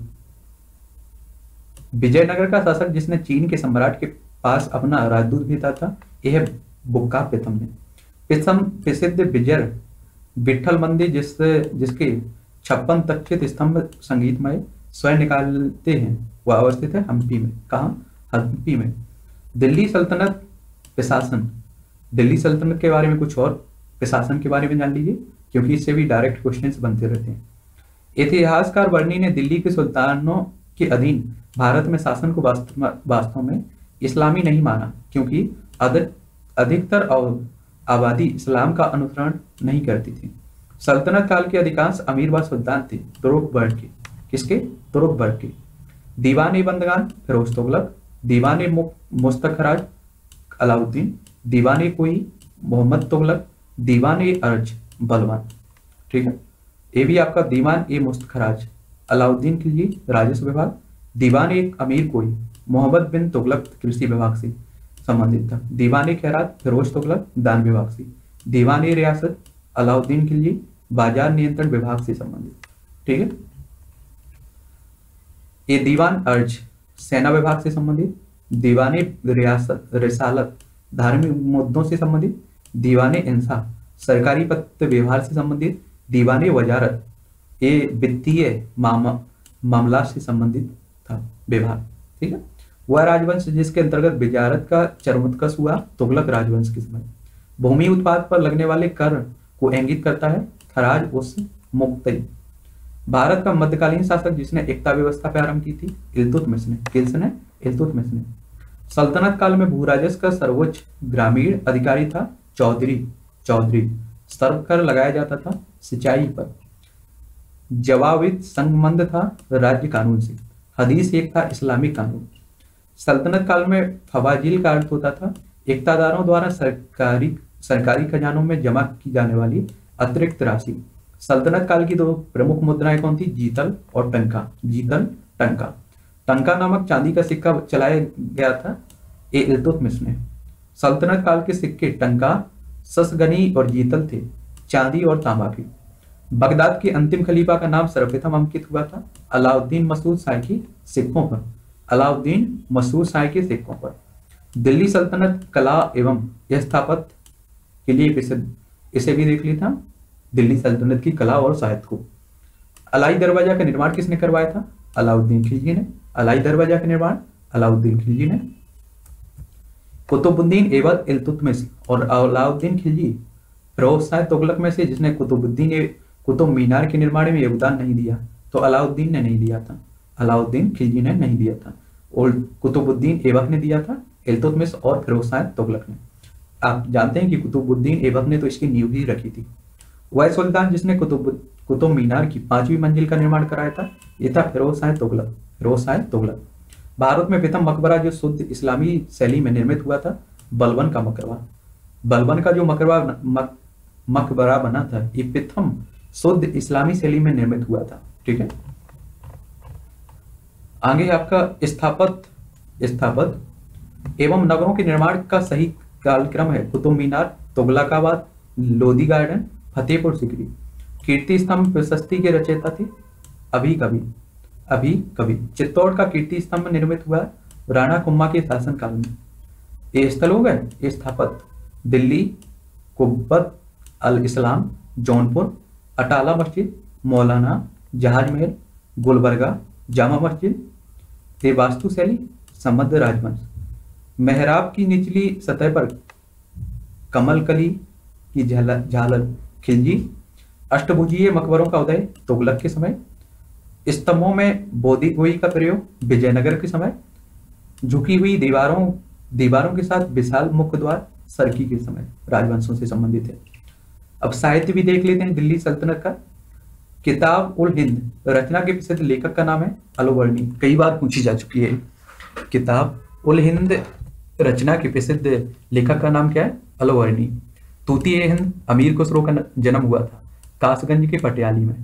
विजयनगर का शासक जिसने चीन के सम्राट के पास अपना राजदूत भेजा था, यह है बुक्का प्रथम ने। प्रसिद्ध विठल मंदिर जिसके 56 तक्षित स्तंभ संगीतमय स्वयं निकालते हैं, वह अवस्थित है हम्पी में। कहाँ? हम्पी में। दिल्ली सल्तनत प्रशासन, दिल्ली सल्तनत के बारे में कुछ और प्रशासन के बारे में जान लीजिए क्योंकि इससे भी डायरेक्ट क्वेश्चंस बनते रहते हैं। इतिहासकार वर्णी ने दिल्ली के सुल्तानों के अधीन भारत में शासन को वास्तव में इस्लामी नहीं माना क्योंकि अधिकतर आबादी इस्लाम का अनुसरण नहीं करती थी। सल्तनत काल के अधिकांश अमीर व सुल्तान थे तुरुक वर्ग के। किसके? तुरुक वर्ग के। दीवान बंदगान फिरोज तुगलक, दीवान मुस्तखराज अलाउद्दीन, दीवान कोई मोहम्मद तुगलक, दीवान अर्ज बलवान। ठीक है। ये भी आपका दीवान मुस्तखराज अलाउद्दीन खिलजी राजस्व विभाग, दीवान अमीर कोई मोहम्मद बिन तुगलक कृषि विभाग से संबंधित था, दीवान खैरात फिरोज तुगलक दान विभाग से, दीवान रियासत अलाउद्दीन खिलजी बाजार नियंत्रण विभाग से संबंधित। ठीक है। ये दीवान अर्ज सेना विभाग से संबंधित, दीवान रिसालत धार्मिक मुद्दों से संबंधित, दीवान इंसा सरकारी पत्र व्यवहार से संबंधित, दीवान वजारत ये वित्तीय मामला से संबंधित था, विभाग। ठीक है, वह राजवंश जिसके अंतर्गत बिजारत का चरमोत्कर्ष हुआ तुगलक राजवंश के समय। भूमि उत्पाद पर लगने वाले कर को इंगित करता है, खराज उस मुक्ति। भारत का मध्यकालीन शासक जिसने एकता व्यवस्था प्रारंभ की थी, इल्तुतमिश ने। किसने? इल्तुतमिश ने। सल्तनत काल में भूराजस्व का सर्वोच्च ग्रामीण अधिकारी था चौधरी। चौधरी सर्व कर लगाया जाता था सिंचाई पर। जवाबित संबंध था राज्य कानून से। हदीस एक था इस्लामिक कानून। सल्तनत काल में फवाजिल का अर्थ होता था इक्तादारों द्वारा सरकारी खजानों में जमा की जाने वाली अतिरिक्त राशि। सल्तनत काल की दो प्रमुख मुद्राएं कौन थी? जीतल और टंका। जीतल, टंका। टंका नामक चांदी का सिक्का चलाया गया था इल्तुतमिश ने। सल्तनत काल के सिक्के टंका, ससगनी और जीतल थे, चांदी और तांबा के। बगदाद के अंतिम खलीफा का नाम सर्वप्रथम अंकित हुआ था अलाउद्दीन मसूद शाह के सिक्कों पर। अलाउद्दीन मसूद शाह के सिक्कों पर। दिल्ली सल्तनत कला एवं स्थापत्य के लिए प्रसिद्ध, इसे भी देख लिया था, दिल्ली सल्तनत की कला और साहित्य को। अलाई दरवाजा का निर्माण किसने करवाया था? अलाउद्दीन खिलजी ने। अलाई दरवाजा का निर्माण अलाउद्दीन खिलजी ने। कुतुबुद्दीन ऐबक इल्तुतमिश और अलाउद्दीन खिलजी फिरोज शाह तुगलक में से जिसने कुतुब मीनार के निर्माण में योगदान नहीं दिया, तो अलाउद्दीन ने नहीं दिया था, अलाउद्दीन खिलजी ने नहीं दिया था, और कुतुबुद्दीन ऐबक ने दिया था, इल्तुतमिश और फिरोज शाह तुगलक ने। आप जानते हैं कि कुतुबुद्दीन ऐबक ने तो इसकी नींव ही रखी थी। वह सुल्तान जिसने कुतुब मीनार की 5वीं मंजिल का निर्माण कराया था, यह था फिरोज शाह तुगलक। फिरोज शाह तुगलक। भारत में प्रथम मकबरा जो शुद्ध इस्लामी शैली में निर्मित हुआ था, बलबन का मकबरा। बलबन का जो मकबरा बना था, ये प्रथम शुद्ध इस्लामी शैली में निर्मित हुआ था। ठीक है, आगे आपका स्थापत्य एवं नगरों के निर्माण का सही कालक्रम है कुतुब मीनार, तुगलकाबाद, लोधी गार्डन, फतेहपुर सीकरी। कीर्ति स्तंभ प्रशस्ति के रचयिता थे अभी कभी। चित्तौड़ का कीर्ति स्तंभ निर्मित हुआ राणा कुम्मा के शासन काल में। ये स्थल हो गए स्थापत्य। दिल्ली, कुब्बत अल इस्लाम, जौनपुर, अटाला मस्जिद, मौलाना, जहाज महल, गुलबर्गा, जामा मस्जिद। ये वास्तुशैली समृद्ध राजवंश। मेहराब की निचली सतह पर कमलकली की झालर खिलजी। अष्टभुजीय मकबरों का उदय तुगलक के समय। स्तंभों में बोधी गोई का प्रयोग विजयनगर के समय। झुकी हुई दीवारों के साथ विशाल मुख्य द्वार सरकी के समय राजवंशों से संबंधित है। अब साहित्य भी देख लेते हैं दिल्ली सल्तनत का। किताब उल हिंद रचना के प्रसिद्ध लेखक का नाम है अलवर्णी। कई बार पूछी जा चुकी है। किताब उल हिंद रचना के प्रसिद्ध लेखक का नाम क्या है? अलवर्णी। तूती हिंद अमीर खुसरो का जन्म हुआ था कासगंज के पटियाली में।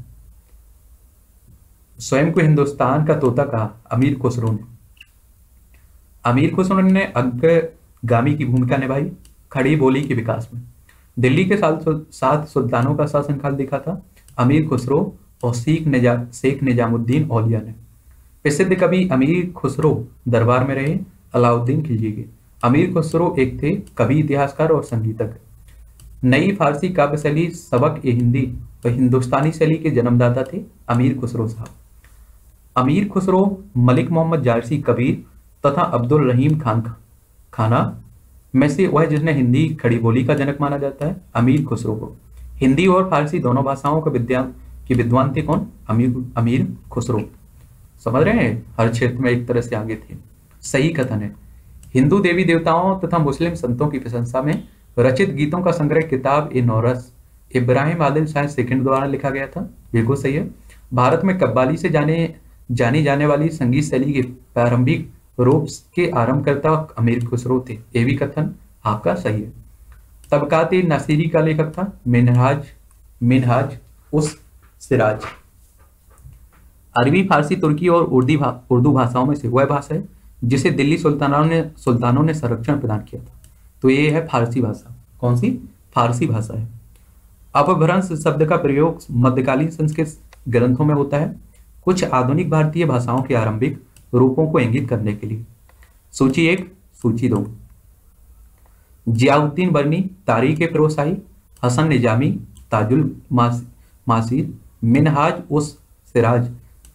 स्वयं को हिंदुस्तान का तोता कहा अमीर खुसरो ने। अमीर खुसरो ने अग्रगामी की भूमिका निभाई खड़ी बोली के विकास में। दिल्ली के 7 सुल्तानों का शासनकाल देखा था अमीर खुसरो और शेख निजामुद्दीन औलिया ने। प्रसिद्ध कवि अमीर खुसरो दरबार में रहे अलाउद्दीन खिलजी के। अमीर खुसरो एक थे कवि, इतिहासकार और संगीतक। नई फारसी काव्य शैली सबक ए हिंदी और हिंदुस्तानी शैली के जन्मदाता थे अमीर खुसरो साहब। अमीर खुसरो मलिक मोहम्मद जारसी कबीर तथा अब्दुल रहीम खाना में से वह जिसने हिंदी खड़ी बोली का जनक माना जाता है अमीर खुसरो को। हिंदी और फारसी दोनों भाषाओं के विद्वान थे कौन? अमीर खुसरो। समझ रहे हैं, हर क्षेत्र में एक तरह से आगे थे। सही कथन है। हिंदू देवी देवताओं तथा मुस्लिम संतों की प्रशंसा में रचित गीतों का संग्रह किताब ए नौरस इब्राहिम आदिल शाह सेकंड द्वारा लिखा गया था। बिल्कुल सही है। भारत में कव्वाली से जानी जाने वाली संगीत शैली के प्रारंभिक रूप के आरंभकर्ता अमीर खुसरो थे। ये भी कथन आपका सही है। तबकात नासिरी का लेखक था मिनहाज उस सिराज। अरबी, फारसी, तुर्की और उर्दू भाषाओं में से वह भाषा है जिसे दिल्ली सुल्तानों ने संरक्षण प्रदान किया था। तो ये है फारसी भाषा। कौन सी? फारसी भाषा है। अपभ्रंश शब्द का प्रयोग मध्यकालीन संस्कृत ग्रंथों में होता है कुछ आधुनिक भारतीय भाषाओं के आरंभिक रूपों को इंगित करने के लिए। सूची 1, सूची 2। जियाउद्दीन बर्नी, तारीख फिरोज शाही, हसन निजामी, ताजुल मासीर, मिनहाज उस सिराज,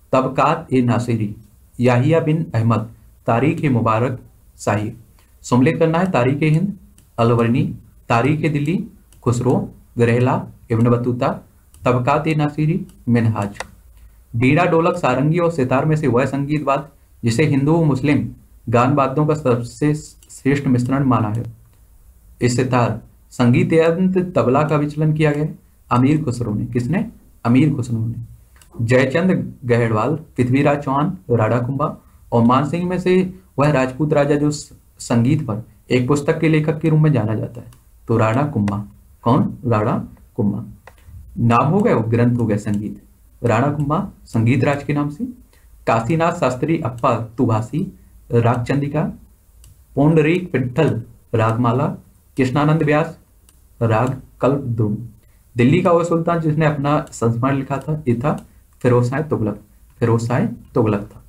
तबकात ए नासिरी, याहिया बिन अहमद, तारीख ए मुबारक शाही। सम्मिलित करना है तारीख ए हिंद, अलवर्नी, तारीख ए दिल्ली, खुसरो, गरहेला, इब्न बतूता, तबकात ए नासिरी, मिनहाज। बीड़ा, ढोलक, सारंगी और सितार में से वह संगीत वाद्य जिसे हिंदू मुस्लिम गान वाद्यों का सबसे श्रेष्ठ मिश्रण माना है। इस सितार संगीत यंत्र तबला का विचलन किया गया अमीर खुसरो ने। किसने? अमीर खुसरो ने। जयचंद गहड़वाल, पृथ्वीराज चौहान, राणा कुंभा और मानसिंह में से वह राजपूत राजा जो संगीत पर एक पुस्तक के लेखक के रूप में जाना जाता है, तो राणा कुंभा। कौन? राणा कुंभा। नाम हो गए, वो ग्रंथ हो गए संगीत। राणा कुंभा संगीत राज के नाम से। काशीनाथ शास्त्री अप्पा तुभासी, राग चंदिका। पुंडरीक विट्ठल, रागमाला। कृष्णानंद व्यास, राग कल्पद्रुम। दिल्ली का वो सुल्तान जिसने अपना संस्मरण लिखा था, ये था फिरोज शाह तुगलक। फिरोज शाह तुगलक था।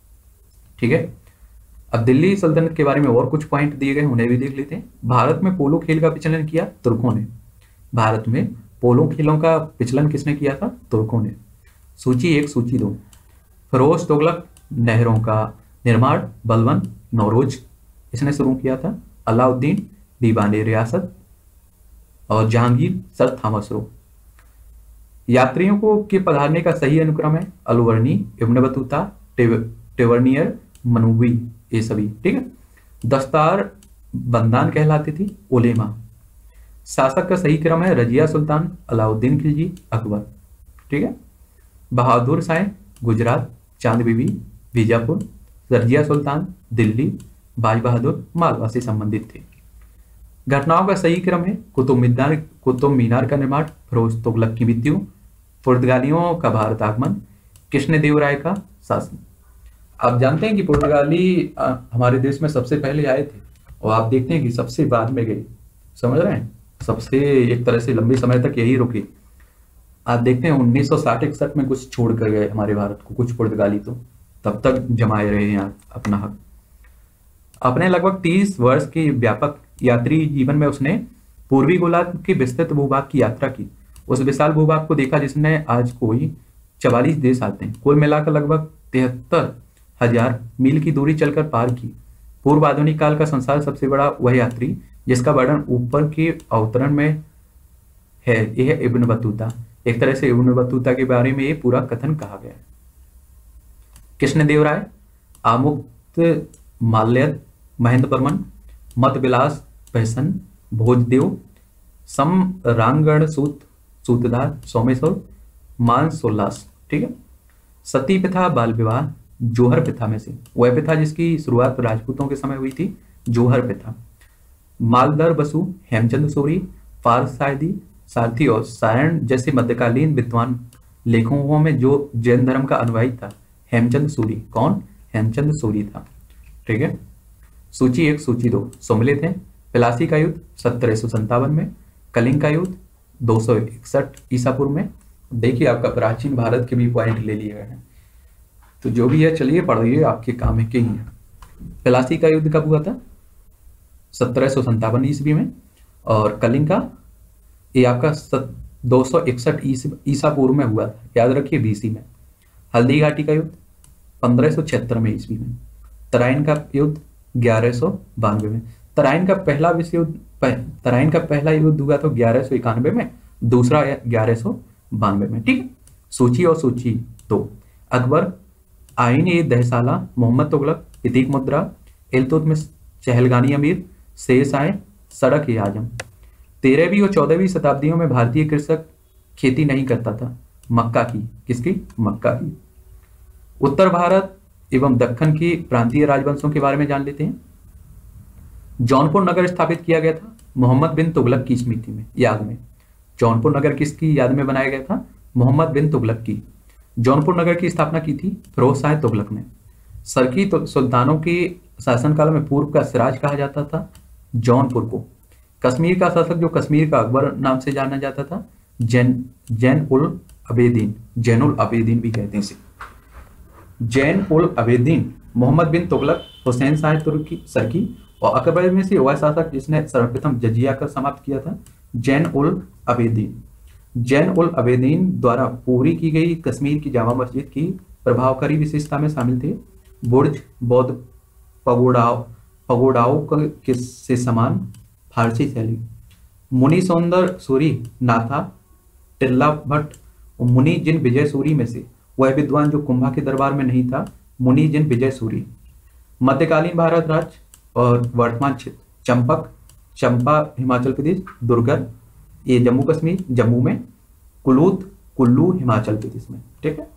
ठीक है, अब दिल्ली सल्तनत के बारे में और कुछ पॉइंट दिए गए, उन्हें भी देख लेते हैं। भारत में पोलो खेल का प्रचलन किया तुर्कों ने। भारत में पोलो खेलों का प्रचलन किसने किया था? तुर्कों ने। सूची 1, सूची 2। फिरोज तुगलक, नहरों का निर्माण, बलबन, नौरोज इसने शुरू किया था। अलाउद्दीन, दीवाने रियासत और जहांगीर, सर थॉमस रो। यात्रियों को के पधारने का सही अनुक्रम है अलवर्नी, इब्न बतूता, टेवर्नियर, मनूवी, ये सभी। ठीक है। दस्तार बंदान कहलाती थी उलेमा। शासक का सही क्रम है रजिया सुल्तान, अलाउद्दीन खिलजी, अकबर। ठीक है। बहादुर शाह गुजरात, चांद बीबी बीजापुर, रजिया सुल्तान दिल्ली, बाज बहादुर मालवा से संबंधित थे। घटनाओं का सही क्रम है कुतुब मीनार का निर्माण, फिरोज तुगलक की मृत्यु, पुर्तगालियों का भारत आगमन, कृष्णदेवराय का शासन। आप जानते हैं कि पुर्तगाली हमारे देश में सबसे पहले आए थे और आप देखते हैं कि सबसे बाद में गए। समझ रहे हैं? सबसे एक तरह से लंबे समय तक यही रुके। आप देखते हैं 1960-61 में कुछ छोड़ कर गए हमारे भारत को कुछ पुर्तगाली, तो तब तक जमाए रहे हैं अपना हक। अपने लगभग 30 वर्ष के व्यापक यात्री जीवन में उसने पूर्वी गोलार्ध के विस्तृत भूभाग की यात्रा की। उस विशाल भूभाग को देखा जिसने आज कोई 44 देश आते हैं। कुल मिलाकर लगभग 73,000 मील की दूरी चलकर पार की। पूर्व आधुनिक काल का संसार सबसे बड़ा वह यात्री जिसका वर्णन ऊपर के अवतरण में है, यह इब्न बतूता। एक तरह से इब्न बतूता के बारे में ये पूरा कथन कहा गया है। कृष्णदेवराय, आमुक्त माल्यद, महेंद्र बर्मन, मत विलास पैसन, भोजदेव, समरांगण सूतदार, सोमेश्वर, मानसोल्लास। ठीक है। सती प्रथा, बाल विवाह, जोहर प्रथा में से वह प्रथा जिसकी शुरुआत राजपूतों के समय हुई थी, जोहर प्रथा। मालदर बसु, हेमचंद सूरी, फारस सारथी और सायण जैसे मध्यकालीन विद्वान लेखकों में जो जैन धर्म का अनुयायी था, हेमचंद सूरी। कौन? हेमचंद सूरी था। ठीक है। सूची 1, सूची 2 सम्मिलित है। प्लासी का युद्ध 1757 में, कलिंग का युद्ध 261 ईसा पूर्व में। देखिए आपका प्राचीन भारत के भी पॉइंट ले लिए गए हैं, तो जो भी है चलिए पढ़िए, आपके काम है के ही है। प्लासी का युद्ध कब हुआ था? 1757 ईस्वी में। और कलिंग का ये आपका 261 ईसा पूर्व में हुआ था, याद रखिए BC में। हल्दी घाटी का युद्ध 1576 में ईस्वी में। तराइन का युद्ध 1192 में। तराइन का पहला युद्ध हुआ था 1191 में, दूसरा 1192 में। ठीक है। सूची और सूची 2। अकबर, आइन ए दहसाला, मोहम्मद तुगलक, इतीक मुद्रा, इल्तुतमिश चहलगानी अमीर, शेर शाह, सड़क ए आजम। 13वीं और 14वीं शताब्दियों में भारतीय कृषक खेती नहीं करता था, मक्का की। किसकी? मक्का की। उत्तर भारत एवं दक्कन की प्रांतीय राजवंशों के बारे में जान लेते हैं। जौनपुर नगर स्थापित किया गया था मोहम्मद बिन तुगलक की स्मृति में, याद में। जौनपुर नगर किसकी याद में बनाया गया था? मोहम्मद बिन तुगलक की। जौनपुर नगर की स्थापना की थी फिरोज शाह तुगलक ने। सरकी सुल्तानों के शासनकाल में पूर्व का सिराज कहा जाता था जौनपुर को। कश्मीर का शासक जो कश्मीर का अकबर नाम से जाना जाता था, जैन-उल अबेदीन भी कहते हैं इसे। जैन-उल अबेदीन, मोहम्मद बिन तुगलक, हुसैन शाह तुर्की सरकी और अकबर में से वह शासक जिसने सर्वप्रथम जजिया कर समाप्त किया था, जैन-उल अबेदीन। जैन-उल अबेदीन द्वारा पूरी की गई कश्मीर की जामा मस्जिद की प्रभावकारी विशेषता में शामिल थे बुर्ज, बौद्ध पगोड़ाओं पगोड़ाओं से समान फारसी शैली। मुनि सौंदर सूरी नाथा टिल्ला भट्ट। मुनि जिन विजय सूरी में से वह विद्वान जो कुंभा के दरबार में नहीं था, मुनि जिन विजय सूरी। मध्यकालीन भारत राज्य और वर्तमान क्षेत्र चंपक, चंपा हिमाचल प्रदेश, दुर्गर ये जम्मू कश्मीर, जम्मू में, कुलूत कुल्लू हिमाचल प्रदेश में। ठीक है।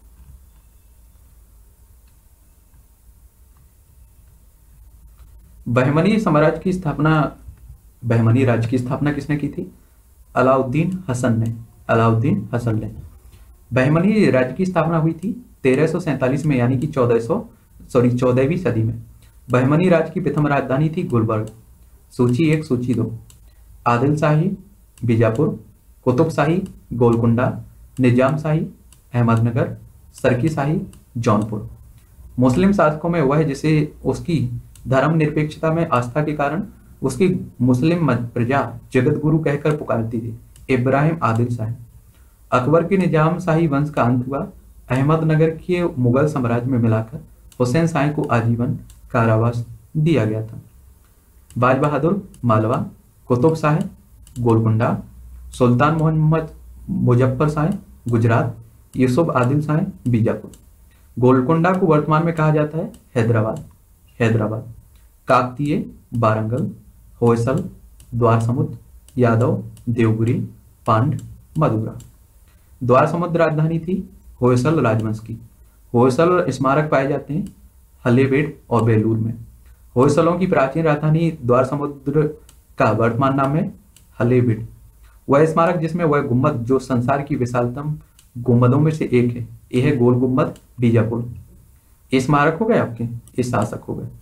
बहमनी साम्राज्य की स्थापना, बहमनी राज्य की स्थापना किसने की थी? अलाउद्दीन हसन ने। अलाउद्दीन हसन ने। बहमनी राज्य की स्थापना हुई थी 1347 में, यानी कि 14वीं सदी में। बहमनी राज्य की प्रथम राजधानी थी गुलबर्ग। सूची 1, सूची 2। आदिल शाही बीजापुर, कुतुब शाही गोलकुंडा, निजाम शाही अहमदनगर, सरकी शाही जौनपुर। मुस्लिम शासकों में वह जिसे उसकी धर्मनिरपेक्षता में आस्था के कारण उसकी मुस्लिम प्रजा जगत गुरु कहकर पुकारती थी, इब्राहिम आदिल शाही। अकबर के निजाम शाही वंश का अंत हुआ। अहमदनगर के मुगल साम्राज्य में मिलाकर हुसैन शाही को आजीवन कारावास दिया गया था। बाज बहादुर मालवा, कुतुब शाह गोलकुंडा, सुल्तान मोहम्मद मुजफ्फर शाह गुजरात, यूसुफ आदिल शाह बीजापुर। गोलकुंडा को वर्तमान में कहा जाता है हैदराबाद। हैदराबाद। काकतीय वारंगल, होयसल, द्वार समुद्र, यादव, देवगिरी, पांड, मदुरा। द्वार समुद्र राजधानी थी होयसल राजवंश की। होयसल स्मारक पाए जाते हैं हलेबेड और बेलूर में। होयसलों की प्राचीन राजधानी द्वार समुद्र का वर्तमान नाम है हलेबेड। वह स्मारक जिसमें वह गुम्बद जो संसार की विशालतम गुम्बदों में से एक है, यह है गोल गुम्बद बीजापुर। ये स्मारक हो गए आपके, ये शासक हो गए।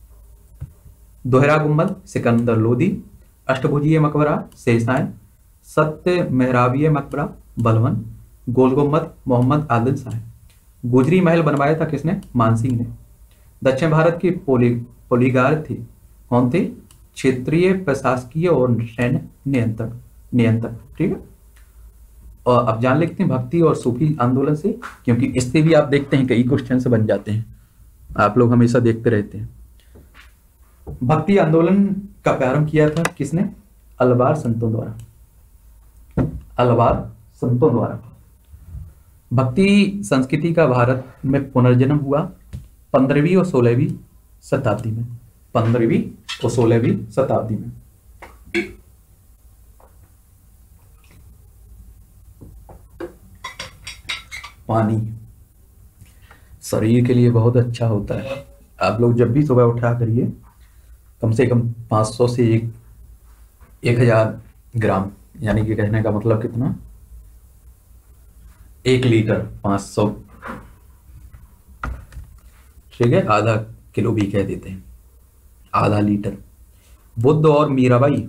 दोहरा गुम्बद सिकंदर लोदी, अष्टभुजीय मकबरा शेरशाह, सत्य मेहराबीय मकबरा बलवन, गोल गुम्बद मोहम्मद आदिल शाह। गुजरी महल बनवाया था किसने? मानसिंह ने। दक्षिण भारत के पोलीगार थे, कौन थे? क्षेत्रीय प्रशासकीय और सैन्य नियंत्रक। ठीक है। और अब जान लेते हैं भक्ति और सूफी आंदोलन से, क्योंकि इससे भी आप देखते हैं कई क्वेश्चन बन जाते हैं, आप लोग हमेशा देखते रहते हैं। भक्ति आंदोलन का प्रारंभ किया था किसने? अलवार संतों द्वारा। अलवार संतों द्वारा भक्ति संस्कृति का भारत में पुनर्जन्म हुआ 15वीं और 16वीं शताब्दी में। 15वीं और 16वीं शताब्दी में। पानी शरीर के लिए बहुत अच्छा होता है। आप लोग जब भी सुबह उठा करिए, कम से कम 500 से 1000 ग्राम, यानी कि कहने का मतलब कितना? 1 लीटर 500, ठीक है, आधा किलो भी कह देते हैं, आधा लीटर। बुद्ध और मीराबाई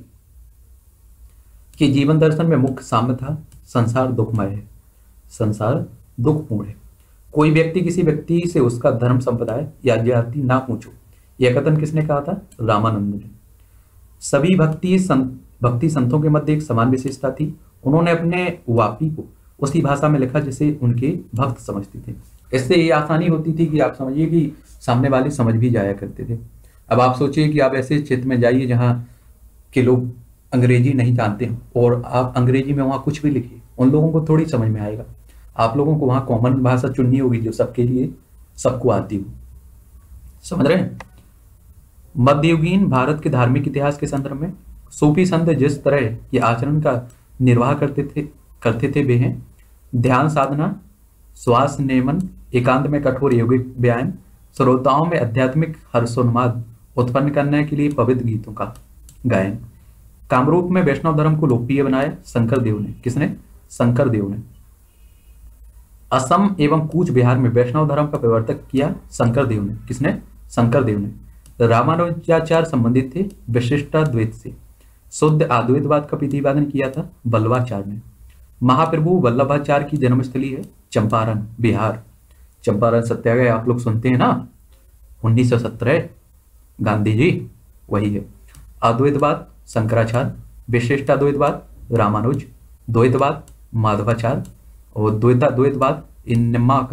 के जीवन दर्शन में मुख्य साम्य था, संसार दुखमय है, संसार दुखपूर्ण है। कोई व्यक्ति किसी व्यक्ति से उसका धर्म संप्रदाय या जाति ना पूछो, यह कथन किसने कहा था? रामानंद ने। सभी भक्ति संतों के मध्य एक समान विशेषता थी, उन्होंने अपने वापी को उसी भाषा में लिखा जिसे उनके भक्त समझते थे। इससे ये आसानी होती थी कि आप समझिए कि सामने वाले समझ भी जाया करते थे। अब आप सोचिए कि आप ऐसे क्षेत्र में जाइए जहाँ के लोग अंग्रेजी नहीं जानते और आप अंग्रेजी में वहाँ कुछ भी लिखिए, उन लोगों को थोड़ी समझ में आएगा। आप लोगों को वहाँ कॉमन भाषा चुननी होगी जो सबके लिए सबको आती हो। समझ रहे हैं? मध्ययुगीन भारत के धार्मिक इतिहास के संदर्भ में सूफी संत जिस तरह ये आचरण का निर्वाह करते थे वे हैं ध्यान साधना, श्वास नियमन, एकांत में कठोर योगिक व्यायाम, श्रोताओं में आध्यात्मिक हर्षोन्माद उत्पन्न करने के लिए पवित्र गीतों का गायन। कामरूप में वैष्णव धर्म को लोकप्रिय बनाया शंकर देव ने। किसने? शंकर देव ने। असम एवं कूच बिहार में वैष्णव धर्म का प्रवर्तक किया शंकर देव ने। किसने? शंकर देव ने। रामानुजाचार्य संबंधित थे विशिष्टाद्वैत से। शुद्ध अद्वैतवाद का प्रतिपादन किया था वल्लभाचार्य ने। महाप्रभु वल्लभाचार्य की जन्मस्थली है चंपारण, बिहार। चंपारण सत्याग्रह आप लोग सुनते हैं ना, 1917 गांधी जी, वही है। अद्वैतवाद शंकराचार्य, विशिष्टाद्वैतवाद रामानुज, द्वैतवाद माधवाचार्य और द्वैतवाद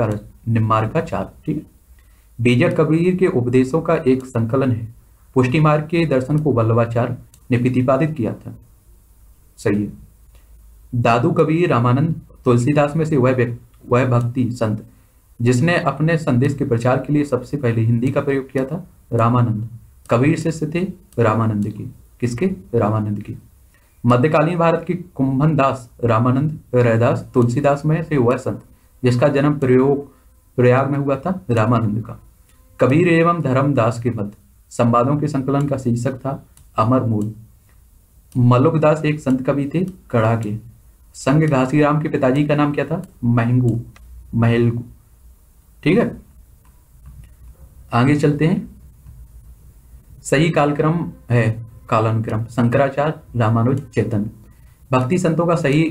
निम्मार्काचार, ठीक है। बेजक कबीर के उपदेशों का एक संकलन है। पुष्टि मार्ग के दर्शन को वल्लभाचार्य ने प्रतिपादित किया था, सही है। दादू कबीर रामानंद तुलसीदास में से वह भक्ति संत जिसने अपने संदेश के प्रचार के लिए सबसे पहले हिंदी का प्रयोग किया था। रामानंद कबीर शिष्य थे रामानंद के, किसके? रामानंद के। मध्यकालीन भारत के कुंभन दास रामानंद रैदास तुलसीदास में से वह संत जिसका जन्म प्रयाग में हुआ था, रामानंद का। कबीर एवं धर्मदास के मध्य संवादों के संकलन का शीर्षक था अमर मूल। मलुकदास एक संत कवि थे कड़ा के। संग घासीराम के पिताजी का नाम क्या था? महलगू, ठीक है। आगे चलते हैं। सही कालक्रम है कालानुक्रम शंकराचार्य रामानुज चैतन्य। भक्ति संतों का सही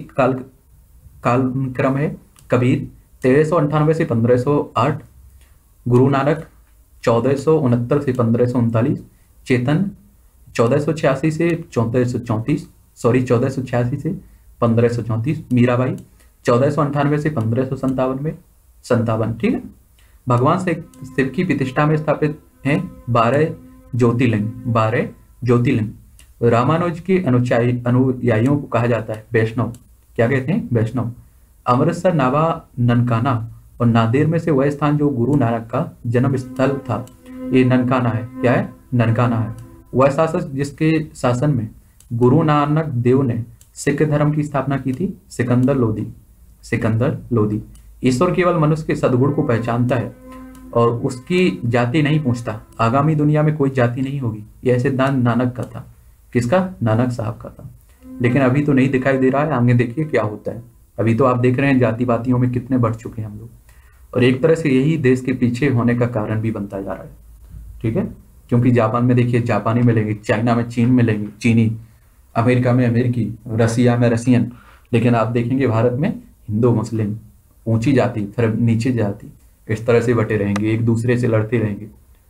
कालक्रम है कबीर 1398 से 1508, गुरु नानक 1469 से 1539, चेतन 1486 से 1434, 1486 से 1534, मीराबाई 1498 से 1557 में 57, ठीक है। भगवान शिव की प्रतिष्ठा में स्थापित हैं 12 ज्योतिर्लिंग। रामानुज के अनुयायियों को कहा जाता है वैष्णव। क्या कहते हैं? वैष्णव। अमृतसर, नाभा, ननकाना और नांदेड़ में से वह स्थान जो गुरु नानक का जन्म स्थल था, ये ननकाना है। क्या है? ननकाना है। वह शासक जिसके शासन में गुरु नानक देव ने सिख धर्म की स्थापना की थी, सिकंदर लोधी। ईश्वर केवल मनुष्य के सद्गुण को पहचानता है और उसकी जाति नहीं पूछता। आगामी दुनिया में कोई जाति नहीं होगी, यह सिद्धांत नानक का था। किसका? नानक साहब का था। लेकिन अभी तो नहीं दिखाई दे रहा है, आगे देखिए क्या होता है। अभी तो आप देख रहे हैं जाति पातियों में कितने बढ़ चुके हैं हम लोग, और एक तरह से यही देश के पीछे होने का कारण भी बनता जा रहा है, ठीक है। क्योंकि जापान में देखिए जापानी मिलेंगे, चाइना में चीन मिलेंगे, चीनी, अमेरिका में अमेरिकी, रसिया में रसियन, लेकिन आप देखेंगे भारत में हिंदू मुस्लिम, ऊंची जाति फिर नीचे जाति, इस तरह से बटे रहेंगे, एक दूसरे से लड़ते रहेंगे।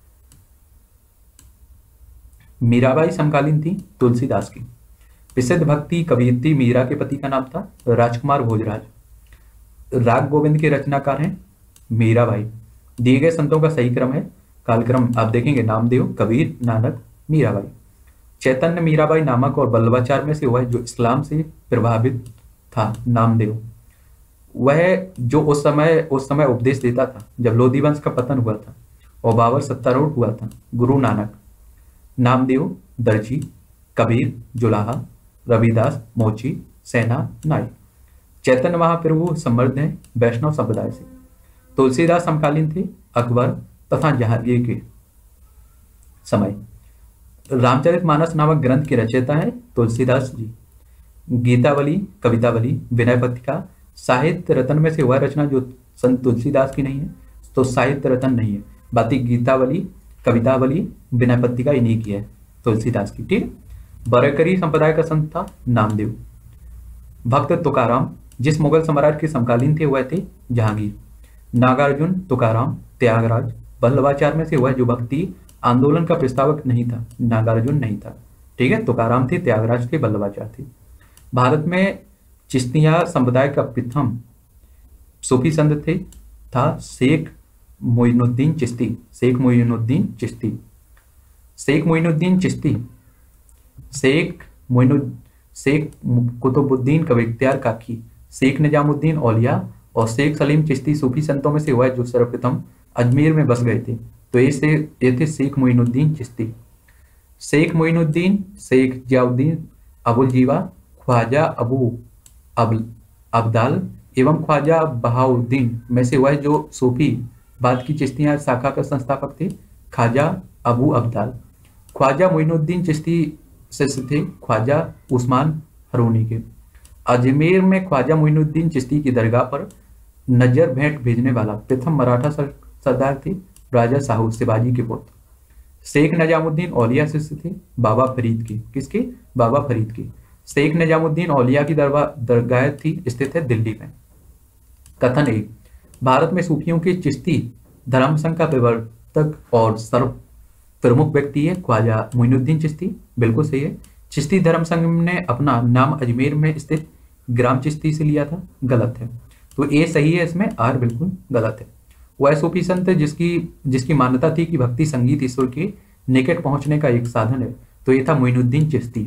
मीराबाई समकालीन थी तुलसीदास की। प्रसिद्ध भक्ति कवयित्री मीरा के पति का नाम था राजकुमार भोजराज। राग गोविंद के रचनाकार हैं मीराबाई। दिए गए संतों का सही क्रम है कालक्रम आप देखेंगे नामदेव, कबीर, नानक, मीराबाई। चैतन्य, मीराबाई, नामक और वल्लभाचार्य में से वह जो इस्लाम से प्रभावित था नामदेव। वह जो उस समय उपदेश देता था जब लोधी वंश का पतन हुआ था और बाबर सत्तारूढ़ हुआ था। गुरु नानक, नामदेव दर्जी, कबीर जुलाहा, रविदास मोची, सेना नाई। चैतन्य महाप्रभु समृद्ध हैं वैष्णव संप्रदाय से। तुलसीदास समकालीन थे अकबर तथा जहांगीर के समय। रामचरितमानस नामक ग्रंथ के रचयिता है तुलसीदास जी। गीतावली, कवितावली, विनय पत्रिका, साहित्य रत्न में से वह रचना जो संत तुलसीदास की नहीं है तो साहित्य रत्न नहीं है। बाकी गीतावली, कवितावली, विनय पत्रिका इन्हीं की है तुलसीदास की, ठीक। बरकरी संप्रदाय का संत था नामदेव। भक्त तुकाराम जिस मुगल सम्राट के समकालीन थे वह थे जहांगीर। नागार्जुन, तुकाराम, त्यागराज, वल्लभाचार्य में से वह जो भक्ति आंदोलन का प्रस्तावक नहीं था, नागार्जुन नहीं था, ठीक है। तुकाराम थे, त्यागराज थे, वल्लभाचार्य थे। भारत में चिश्तिया संप्रदाय का प्रथम सूफी संत था शेख मोइनुद्दीन चिश्ती। शेख कुतुबुद्दीन का इख्तियार काकी, शेख निजामुद्दीन औलिया और शेख सलीम चिश्ती सूफी संतों में से वह जो सर्वप्रथम अजमेर में बस गए थे, तो ये थे शेख मोइनुद्दीन चिश्ती। शेख मोइनुद्दीन, शेख जियाउद्दीन अबुल जीवा, ख्वाजा अबू अब्दाल एवं ख्वाजा बहाउद्दीन में से वह जो सूफी बाद की चिश्तिया शाखा का संस्थापक थे ख्वाजा अबू अब्दाल। ख्वाजा मोइनुद्दीन चिश्ती शिष्य थे ख्वाजा उस्मान हरूनी के। अजमेर में ख्वाजा मोइनुद्दीन चिश्ती की दरगाह पर नजर भेंट भेजने वाला प्रथम मराठा सरदार थे राजा साहू शिवाजी के पुत्र। शेख निजामुद्दीन औलिया शिष्य थे बाबा फरीद के। किसके? बाबा फरीद के। शेख निजामुद्दीन औलिया की दरगाह थी स्थित है दिल्ली में। कथन 1, भारत में सूफियों के चिश्ती धर्म संघ का प्रवर्तक और सर्व प्रमुख व्यक्ति है ख्वाजा मोइनुद्दीन चिश्ती। बिल्कुल सही है। चिश्ती धर्म संघ ने अपना नाम अजमेर में स्थित ग्राम चिश्ती से लिया था, गलत है। तो ए सही है, इसमें आर बिल्कुल गलत है। वह सूफी संत जिसकी जिसकी मान्यता थी कि भक्ति संगीत ईश्वर के निकट पहुंचने का एक साधन है, तो ये था मोइनुद्दीन चिश्ती।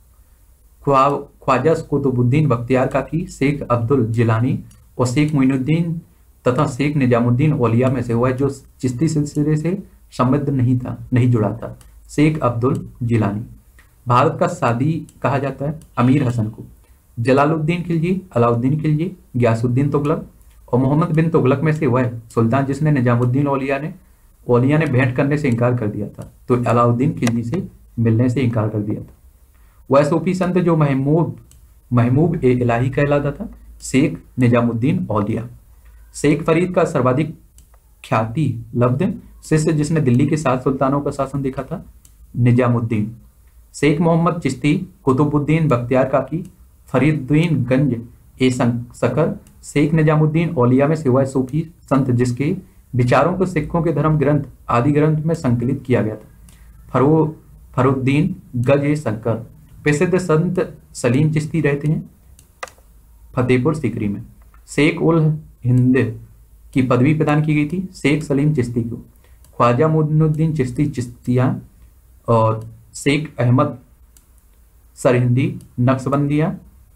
ख्वाजा कुतुबुद्दीन बख्तियार काकी, शेख अब्दुल जिलानी और शेख मोइनुद्दीन तथा शेख निजामुद्दीन औलिया में से वह जो चिश्ती सिलसिले से समृद्ध नहीं जुड़ा था, शेख अब्दुल जिलानी। भारत का सादी कहा जाता है अमीर हसन को। जलालुद्दीन खिलजी, अलाउद्दीन खिलजी, गयासुद्दीन तुगलक और मोहम्मद बिन तुगलक में से वह सुल्तान जिसने निजामुद्दीन औलिया ने भेंट करने से इनकार कर दिया था, तो अलाउद्दीन खिलजी से मिलने से इनकार कर दिया था। वह सूफी संत जो महमूब ए इलाही कहलाता था, शेख निजामुद्दीन औलिया। शेख फरीद का सर्वाधिक ख्याति लब्ध शिष्य जिसने दिल्ली के 7 सुल्तानों का शासन देखा था, निजामुद्दीन। शेख मोहम्मद चिश्ती, कुतुबुद्दीन बख्तियार काकी, फरीदुद्दीन गंज ए सकर, शेख निजामुद्दीन औलिया में से वह सूफी संत जिसके विचारों को सिखों के धर्म ग्रंथ आदि ग्रंथ में संकलित किया गया था, फरुद्दीन गज ए सकर। प्रसिद्ध संत सलीम चिश्ती रहते हैं फतेहपुर सीकरी में। शेख उल हिंद की पदवी प्रदान की गई थी शेख सलीम चिश्ती को। ख्वाजा मोइनुद्दीन चिश्ती चिश्तिया और शेख अहमद सरहिंदी नक्शबंदिया,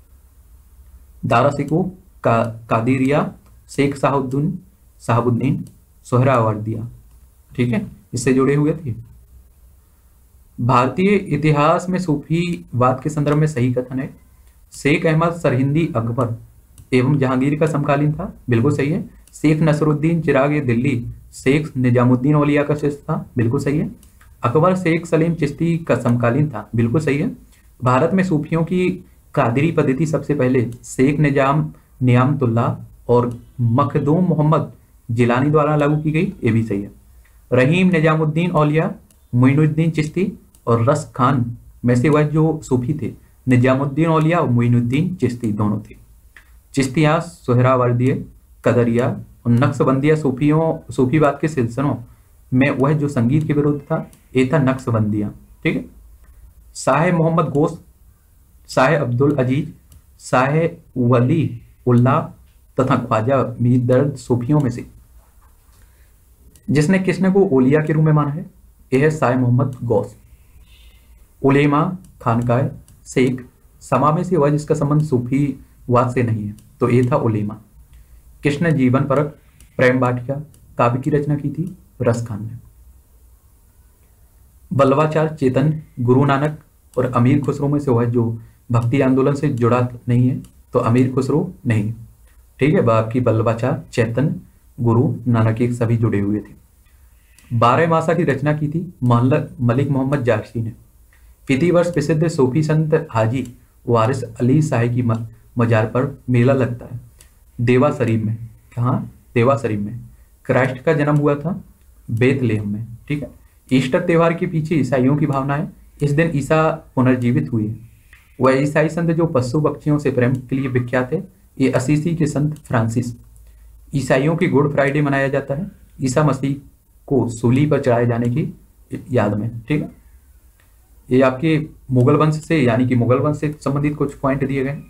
दारा सिको कादिरिया, शेख साहबुद्दीन सोहरावर्दिया, ठीक है, इससे जुड़े हुए थे। भारतीय इतिहास में सूफीवाद के संदर्भ में सही कथन है। शेख अहमद सरहिंदी अकबर एवं जहांगीर का समकालीन था, बिल्कुल सही है। शेख नसरुद्दीन चिराग ये दिल्ली शेख निजामुद्दीन औलिया का शिष्य था, बिल्कुल सही है। अकबर शेख सलीम चिश्ती का समकालीन था, बिल्कुल सही है। भारत में सूफियों की कादरी पद्धति सबसे पहले शेख नियामतुल्ला और मखदूम मोहम्मद जिलानी द्वारा लागू की गई, ये भी सही है। रहीम निजामुद्दीन औलिया, मोइनुद्दीन चिश्ती और रस खान में से वह जो सूफी थे निजामुद्दीन औलिया और मोइनुद्दीन चिश्ती दोनों थे। चिश्तिया, सोहरावर्दिया, कदरिया और नक्शबंदिया सूफीवाद के सिलसिलों में वह जो संगीत के विरुद्ध था, ये था नक्शबंदिया, ठीक है। शाह मोहम्मद गोश, शाह अब्दुल अजीज, शाह वली उल्लाह तथा ख्वाजा मीर दर्द सूफियों में से जिसने किसने को ओलिया के रूप में माना है, यह है शाह मोहम्मद गौस। उलेमा, खानकाह, शेख, समा में से वह जिसका संबंध सूफीवाद से नहीं है, तो ये था उलेमा। किसने जीवन परक प्रेम वाटिका काव्य की रचना की थी, रस खान ने। बल्लवाचार चेतन, गुरु नानक और अमीर खुसरो में से वह जो भक्ति आंदोलन से जुड़ा नहीं है, तो अमीर खुसरो नहीं, ठीक है। बाकी बल्लवाचार, चेतन, गुरु नानक एक सभी जुड़े हुए थे। 12 मासा की रचना की थी मलिक मोहम्मद जारसी ने। प्रति वर्ष प्रसिद्ध सूफी संत हाजी वारिस अली शाह की मजार पर मेला लगता है देवा शरीफ में। कहाँ? देवा शरीफ में। क्राइस्ट का जन्म हुआ था बेथलेहम में, ठीक है। ईस्टर त्योहार के पीछे ईसाइयों की भावना है। इस दिन ईसा पुनर्जीवित हुए। वह ईसाई संत जो पशु पक्षियों से प्रेम के लिए विख्यात है, ये असीसी के संत फ्रांसिस। ईसाइयों की गुड फ्राइडे मनाया जाता है ईसा मसीह को सूली पर चढ़ाए जाने की याद में, ठीक है। ये आपके मुगल वंश से, यानी कि मुगल वंश से संबंधित कुछ पॉइंट दिए गए।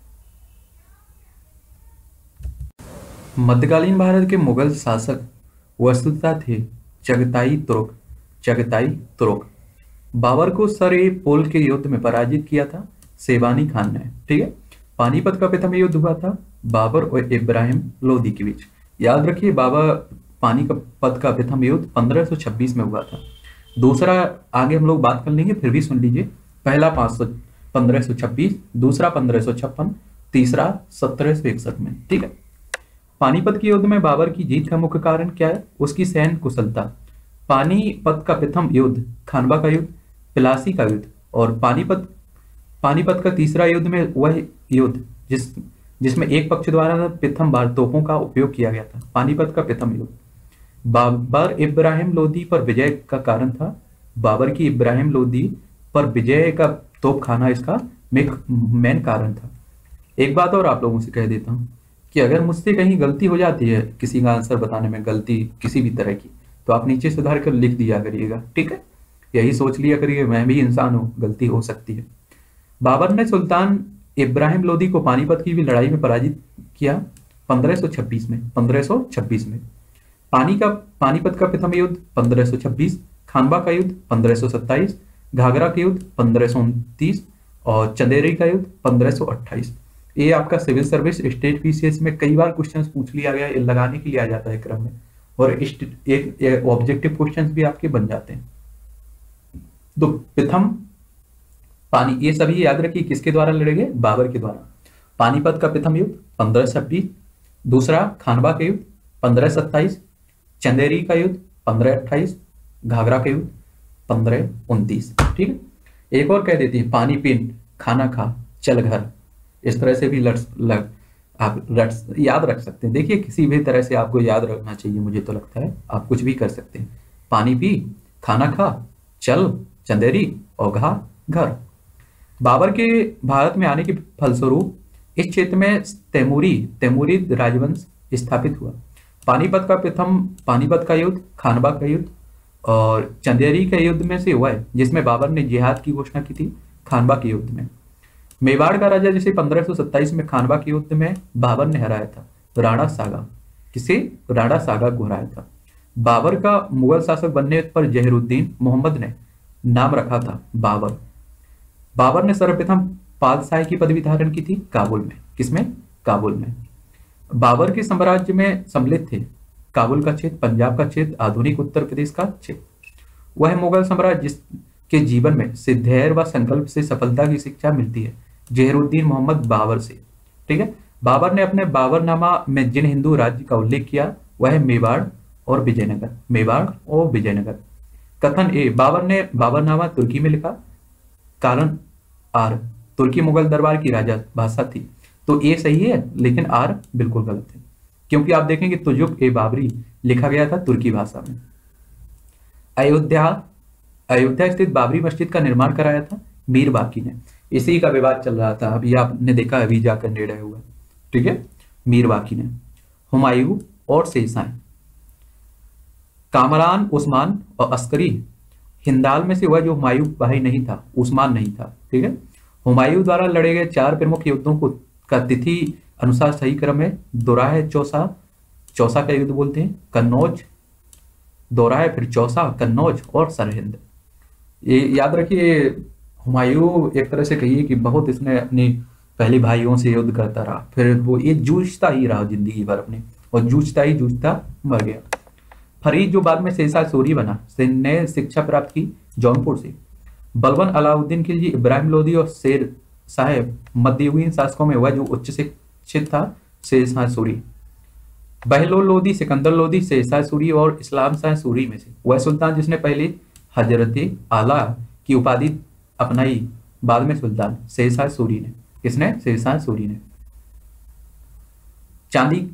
मध्यकालीन भारत के मुगल शासक वस्तुतः थे चगताई तुर्क। बाबर को सर ए पोल के युद्ध में पराजित किया था शेबानी खान ने, ठीक है। पानीपत का प्रथम युद्ध हुआ था बाबर और इब्राहिम लोदी के बीच। याद रखिए, पानीपत का प्रथम युद्ध 1526 में हुआ था। दूसरा आगे हम लोग बात कर लेंगे, फिर भी सुन लीजिए। पहला 1526, दूसरा 1556, तीसरा 1761 में, ठीक है। पानीपत के युद्ध में बाबर की जीत का मुख्य कारण क्या है? उसकी सैन्य कुशलता। पानीपत का प्रथम युद्ध खानवा का युद्ध, प्लासी का युद्ध और पानीपत का तीसरा युद्ध में वह युद्ध जिसमें एक पक्ष द्वारा प्रथम बार तोपों का उपयोग किया गया था। पानीपत का प्रथम युद्ध बाबर इब्राहिम लोदी पर विजय का कारण था। बाबर की इब्राहिम लोदी पर विजय का तोप खाना इसका मेन कारण था। एक बात और आप लोगों से कह देता हूं कि अगर मुझसे कहीं गलती हो जाती है, किसी का आंसर बताने में गलती किसी भी तरह की, तो आप नीचे सुधार कर लिख दिया करिएगा, ठीक है। यही सोच लिया करिए, मैं भी इंसान हूं, गलती हो सकती है। बाबर ने सुल्तान इब्राहिम लोदी को पानीपत की भी लड़ाई में पराजित किया 1526 में। पानीपत का प्रथम युद्ध 1526, खानवा का युद्ध 1527, घाघरा का युद्ध 1529 और चंदेरी का युद्ध 1528। ये आपका सिविल सर्विस स्टेट पीसीएस में कई बार क्वेश्चंस पूछ लिया गया, लगाने के लिए आ जाता है क्रम में, और एक ऑब्जेक्टिव क्वेश्चंस भी आपके बन जाते हैं। तो प्रथम ये सभी याद रखिए किसके द्वारा लड़े गए? बाबर के द्वारा। पानीपत का प्रथम युद्ध 1526, दूसरा खानवा का युद्ध 1527, चंदेरी का युद्ध 1528, घाघरा का युद्ध 1529। ठीक है, एक और कह देती है, पानी पीन खाना खा चल घर। इस तरह से भी आप याद रख सकते हैं। देखिए किसी भी तरह से आपको याद रखना चाहिए, मुझे तो लगता है आप कुछ भी कर सकते हैं। पानी पी, खाना खा, चल, चंदेरी और घर। बाबर के भारत में आने के फलस्वरूप इस क्षेत्र में तैमूरी राजवंश स्थापित हुआ। पानीपत का युद्ध, खानवा का युद्ध और चंदेरी के युद्ध में से हुआ है, जिसमें बाबर ने जिहाद की घोषणा की थी खानवा के युद्ध में। मेवाड़ का राजा जिसे 1527 में खानवा के युद्ध में बाबर ने हराया था, राणा सागा। किसे? राणा सागा को हराया था। बाबर का मुगल शासक बनने पर जहीरुद्दीन मोहम्मद ने नाम रखा था बाबर। बाबर ने सर्वप्रथम पातशाही की पदवी धारण की थी काबुल में। किसमें? काबुल में। बाबर के साम्राज्य में सम्मिलित थे काबुल का क्षेत्र, पंजाब का क्षेत्र, आधुनिक उत्तर प्रदेश का क्षेत्र। वह मुगल साम्राज्य जिसके जीवन में से धैर्य व संकल्प से सफलता की शिक्षा मिलती है, जहीरुद्दीन मोहम्मद बाबर से। ठीक है, बाबर ने अपने बाबरनामा में जिन हिंदू राज्य का उल्लेख किया वह है मेवाड़ और विजयनगर। कथन ए, बाबर ने बाबरनामा तुर्की में लिखा, कारण आर, तुर्की मुगल दरबार की राजा भाषा थी, तो ए सही है, लेकिन आर बिल्कुल गलत है, क्योंकि आप देखेंगे तुजुक ए बाबरी लिखा गया था तुर्की भाषा में। अयोध्या स्थित बाबरी मस्जिद का निर्माण कराया था मीर बाकी ने। इसी का विवाद चल रहा था, अभी आपने देखा अभी जाकर निर्णय हुआ। ठीक है, मीर बाकी ने। हुमायूं और शेरशाह, कामरान, उस्मान और अस्करी हिंदाल में से हुआ जो हुमायूं भाई नहीं था, उस्मान नहीं था। ठीक है, हुमायूं द्वारा लड़े गए 4 प्रमुख युद्धों को का तिथि अनुसार सही क्रम है। दोरा है चौसा का युद्ध बोलते हैं, कन्नौज, दोरा है, फिर चौसा, कन्नौज और सरहिंद। ये याद रखिए, हुमायूं एक तरह से कहिए कि बहुत इसने अपनी पहले भाइयों से युद्ध करता रहा, फिर वो ये जूझता ही रहा जिंदगी भर अपने, और जूझता मर गया। फरीद जो बाद में शेरशाह सूरी बना, ने शिक्षा प्राप्त की जौनपुर से। बलबन अलाउद्दीन खिलजी, इब्राहिम लोदी और शेर साहेब मध्ययुगीन शासकों में हुआ जो उच्च शिक्षित था शेरशाह सूरी। बहलोल लोदी, सिकंदर लोदी, शेरशाह सूरी और इस्लाम शाह सूरी में से वह सुल्तान जिसने पहले हजरत आला की उपाधि अपनाई, बाद में सुल्तान, शेरशाह सूरी ने। किसने? शेरशाह सूरी ने। चांदी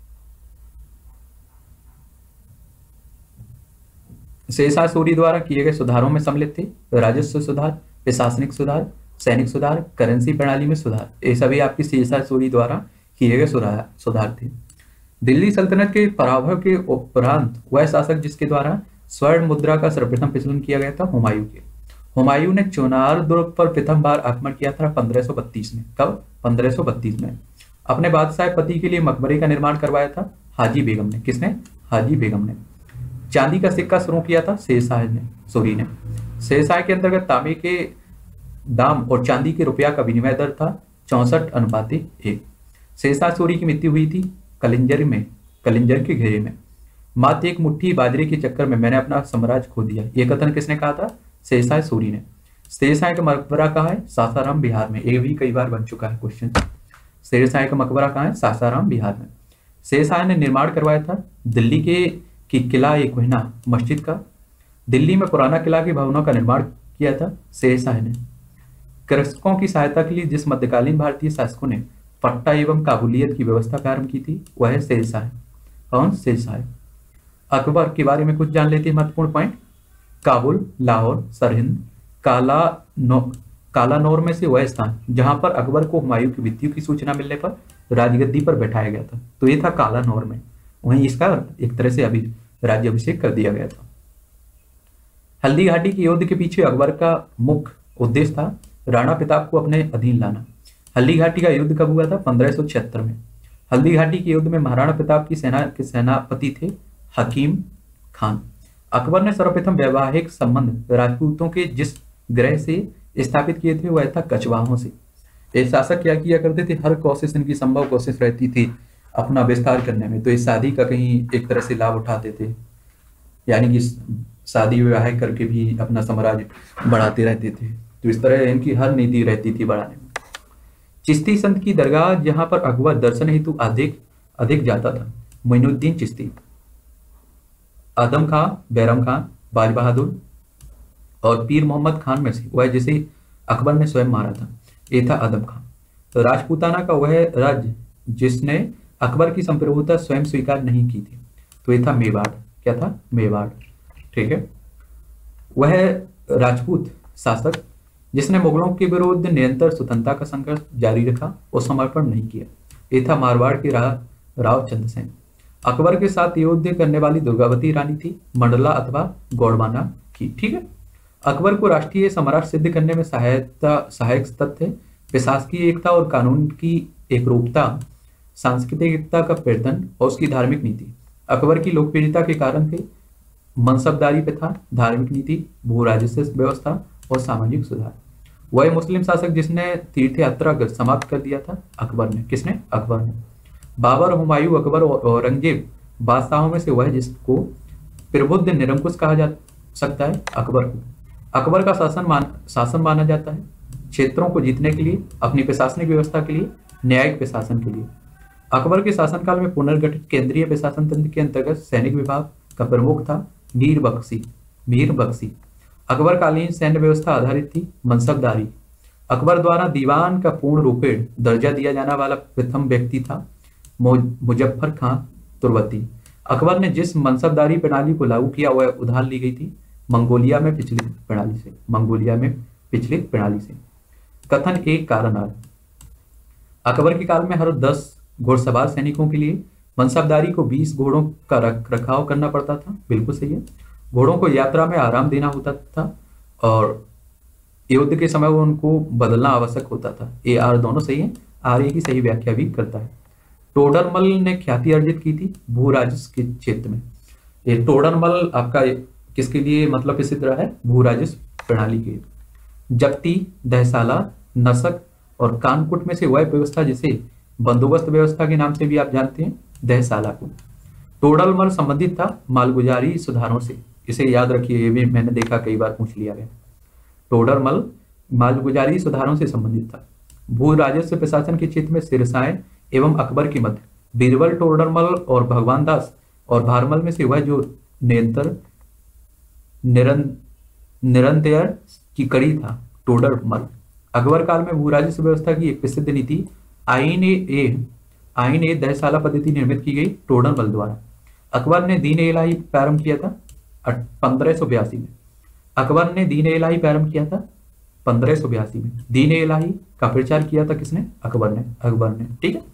शेरशाह सूरी द्वारा किए गए सुधारों में सम्मिलित थे राजस्व सुधार, प्रशासनिक सुधार, सैनिक सुधार, करेंसी प्रणाली में सुधार। ये सभी आपकी शेरशाह सूरी द्वारा किए गए सुधार थे। दिल्ली सल्तनत के पराभव के उपरांत वह शासक जिसके द्वारा स्वर्ण मुद्रा का सर्वप्रथम प्रचलन किया गया था हुमायूं के। हुमायूं ने चुनार दुर्ग पर प्रथम बार आक्रमण किया था 1532 में। कब? 1532 में। अपने बादशाह पति के लिए मकबरे का निर्माण करवाया था हाजी बेगम ने। किसने? हाजी बेगम ने। चांदी का सिक्का शुरू किया था शेरशाह सूरी ने। शेरशाह के अंतर्गत तांबे के दाम और चांदी के रुपया का विनिमय दर था 64:1। शेरशाह सूरी की मृत्यु हुई थी कलिंजर के घेरे में। मात्र एक मुट्ठी बाजरे के चक्कर में मैंने अपना साम्राज्य खो दिया, यह कथन किसने कहा था? शेरशाह सूरी ने। शेरशाह का मकबरा कहाँ है? सासाराम, बिहार में। ये भी कई बार बन चुका है क्वेश्चन। शेरशाह का मकबरा कहाँ है? सासाराम, बिहार में। शेरशाह ने निर्माण करवाया था दिल्ली की किला ए कोहिना मस्जिद का। दिल्ली में पुराना किला के भवनों का निर्माण किया था शेरशाह ने। कृषकों की सहायता के लिए जिस मध्यकालीन भारतीय शासकों ने पट्टा एवं काबुलियत की व्यवस्था प्रारंभ की थी वह है शेरशाह। कौन? शेरशाह। अकबर के बारे में कुछ जान लेते हैं महत्वपूर्ण पॉइंट। काबुल, लाहौर, सरहिंद, कालानौर में से वह स्थान जहां पर अकबर को हुमायूं की मृत्यु की सूचना मिलने पर राजगद्दी पर बैठाया गया था, तो ये था कालानौर में। वहीं इसका एक तरह से अभी राज्याभिषेक कर दिया गया था। हल्दी घाटी की युद्ध के पीछे अकबर का मुख्य उद्देश्य था राणा प्रताप को अपने अधीन लाना। हल्दी घाटी का युद्ध कब हुआ था? 1576 में। हल्दी घाटी के युद्ध में महाराणा प्रताप की सेना के सेनापति थे हकीम खान। अकबर ने सर्वप्रथम वैवाहिक संबंध राजपूतों के जिस ग्रह से स्थापित किए थे वह था कछवाहों से। ये शासक क्या किया करते थे, हर कोशिश इनकी संभव कोशिश रहती थी अपना विस्तार करने में, तो इस शादी का कहीं एक तरह से लाभ उठाते थे, यानी कि शादी विवाह करके भी अपना साम्राज्य बढ़ाते रहते थे। तो इस तरह इनकी हर नीति रहती थी बढ़ाने में। चिश्ती संत की दरगाह जहां पर अकबर दर्शन हेतु अधिक अधिक जाता था, मोइनुद्दीन चिश्ती, आदम खां, बैरम खान, बाज बहादुर और पीर मोहम्मद खान में से वह जिसे अकबर ने स्वयं मारा था, ये था आदम खां। तो राजपूताना का वह राज्य जिसने अकबर की संप्रभुता स्वयं स्वीकार नहीं की थी, तो ये था मेवाड़। क्या था? मेवाड़। ठीक है। वह राजपूत शासक जिसने मुगलों के विरुद्ध निरंतर स्वतंत्रता का संघर्ष जारी रखा और समर्पण नहीं किया, ये था मारवाड़ के राव चंद्रसेन। अकबर के साथ युद्ध करने वाली दुर्गावती रानी थी मंडला अथवा गौड़वाना की। ठीक है। अकबर को राष्ट्रीय साम्राज्य सिद्ध करने में सहायक तथ्य प्रशासकीय एकता और कानून की एकरूपता, सांस्कृतिक एकता का प्रवर्तन और उसकी धार्मिक नीति। अकबर की लोकप्रियता के कारण थे मनसबदारी प्रथा, धार्मिक नीति, भू राजस्व व्यवस्था और सामाजिक सुधार। वह मुस्लिम शासक जिसने तीर्थ यात्रा समाप्त कर दिया था, अकबर ने। किसने? अकबर ने। बाबर, हुमायूं, अकबर और औरंगजेब बादशाहों में से वह जिसको प्रबुद्ध निरंकुश कहा जा सकता है, अकबर को। अकबर का शासन माना जाता है क्षेत्रों को जीतने के लिए, अपनी प्रशासनिक व्यवस्था के लिए, न्यायिक प्रशासन के लिए। अकबर के शासनकाल में पुनर्गठित केंद्रीय प्रशासन तंत्र के अंतर्गत सैनिक विभाग का प्रमुख था मीर बख्शी। अकबरकालीन सैन्य व्यवस्था आधारित थी मनसबदारी। अकबर द्वारा दीवान का पूर्ण रूपेण दर्जा दिया जाने वाला प्रथम व्यक्ति था मुजफ्फर खां तुर्बती। अकबर ने जिस मनसबदारी प्रणाली को लागू किया वह उधार ली गई थी मंगोलिया में पिछली प्रणाली से। कथन एक कारणआर। अकबर के काल में हर 10 घुड़सवार सैनिकों के लिए मनसबदारी को 20 घोड़ों का रखरखाव करना पड़ता था। बिल्कुल सही है। घोड़ों को यात्रा में आराम देना होता था और युद्ध के समय उनको बदलना आवश्यक होता था। ए आर दोनों सही है। आर ए की सही व्याख्या भी करता है। टोडरमल ने ख्याति अर्जित की थी भू राजस्व के क्षेत्र में। ये टोडरमल आपका किसके लिए मतलब प्रसिद्ध रहा है? भू राजस्व प्रणाली के। जप्ती, दहसाला, नसक और कानकुट में से वह व्यवस्था जिसे बंदोबस्त व्यवस्था के नाम से भी आप जानते हैं, दहसाला को। टोडरमल संबंधित था मालगुजारी सुधारों से। इसे याद रखिए, ये भी मैंने देखा कई बार पूछ लिया गया। टोडरमल मालगुजारी सुधारों से संबंधित था। भू राजस्व प्रशासन के क्षेत्र में सिरसाएं एवं अकबर के मध्य बीरबल, टोडरमल और भगवान दास और भारमल में से वह जो निरंतर की कड़ी था, टोडरमल। अकबर काल में भू राजस्व व्यवस्था की एक प्रसिद्ध नीति आईन ए दहसाला पद्धति निर्मित की गई टोडरमल द्वारा। अकबर ने दीन ए इलाही प्रारंभ किया था 1582 में। अकबर ने दीन ए इलाही प्रारंभ किया था 1582 में। दीन ए इलाही का प्रचार किया था किसने? अकबर ने। ठीक है।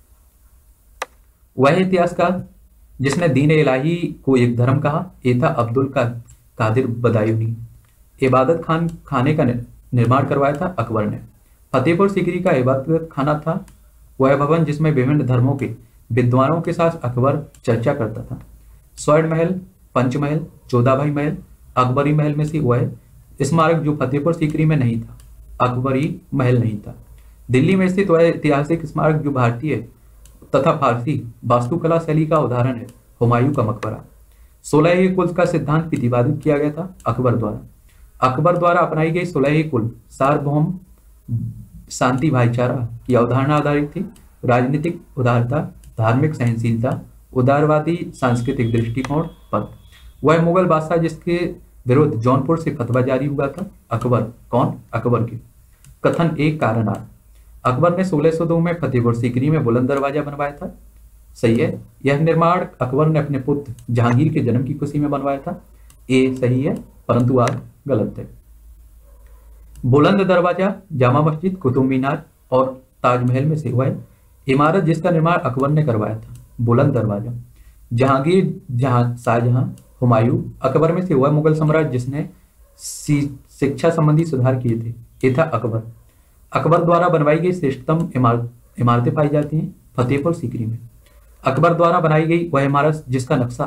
वह इतिहासकार जिसने दीन ए इलाही को एक धर्म कहा, ये था अब्दुल कादिर बदायूनी। इबादत खाने का निर्माण करवाया था अकबर ने। फतेहपुर सीकरी का इबादत खाना था वह भवन जिसमें विभिन्न धर्मों के विद्वानों के साथ अकबर चर्चा करता था। स्वर्ण महल, पंचमहल, जोधाबाई महल, अकबरी महल में से वह स्मारक जो फतेहपुर सीकरी में नहीं था, अकबरी महल नहीं था। दिल्ली में स्थित वह ऐतिहासिक स्मारक जो भारतीय तथा फारसी वास्तुकला शैली का उदाहरण है, हुमायूं का मकबरा। 16 कुल का सिद्धांत प्रतिपादित किया गया था अकबर द्वारा। अकबर द्वारा अपनाई गई 16 कुल सार्वभौम शांति भाईचारा की अवधारणा आधारित थी। राजनीतिक उदारता, धार्मिक सहनशीलता, उदारवादी सांस्कृतिक दृष्टिकोण पर। वह मुगल बादशाह जिसके विरुद्ध जौनपुर से फतवा जारी हुआ था, अकबर। कौन? अकबर के। कथन एक कारणआर। अकबर ने 1602 में फतेहपुर सीकरी में बुलंद दरवाजा बनवाया था। सही है। यह निर्माण अकबर ने अपने पुत्र जहांगीर के जन्म की खुशी में बनवाया था। ए सही है, परंतु आर गलत है। बुलंद दरवाजा जामा मस्जिद, कुतुब मीनार और ताजमहल में से वह इमारत जिसका निर्माण अकबर ने करवाया था। बुलंद दरवाजा। जहांगीर, शाहजहां, हुमायूं, अकबर में से वह मुगल सम्राट जिसने शिक्षा संबंधी सुधार किए थे, ये था अकबर। अकबर द्वारा बनवाई गई श्रेष्ठतम इमारतें पाई जाती हैं फतेहपुर सीकरी में। अकबर द्वारा बनाई गई वह इमारत जिसका नक्शा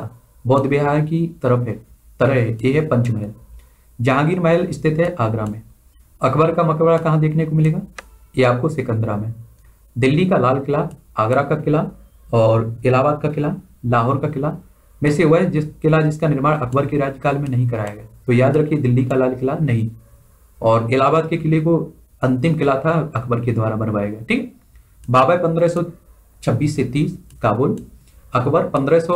बौद्ध विहार की तरह है, ये है पंचमहल। जहांगीर महल स्थित है आगरा में। अकबर का मकबरा कहाँ देखने को मिलेगा? ये आपको सिकंदरा में। दिल्ली का लाल किला, आगरा का किला और इलाहाबाद का किला, लाहौर का किला में से वह जिसका निर्माण अकबर के राज्यकाल में नहीं कराया गया। तो याद रखिए, दिल्ली का लाल किला नहीं, और इलाहाबाद के किले को अंतिम किला था अकबर के द्वारा बनवाया गया। ठीक। बाबर 1526 से 30 काबुल, अकबर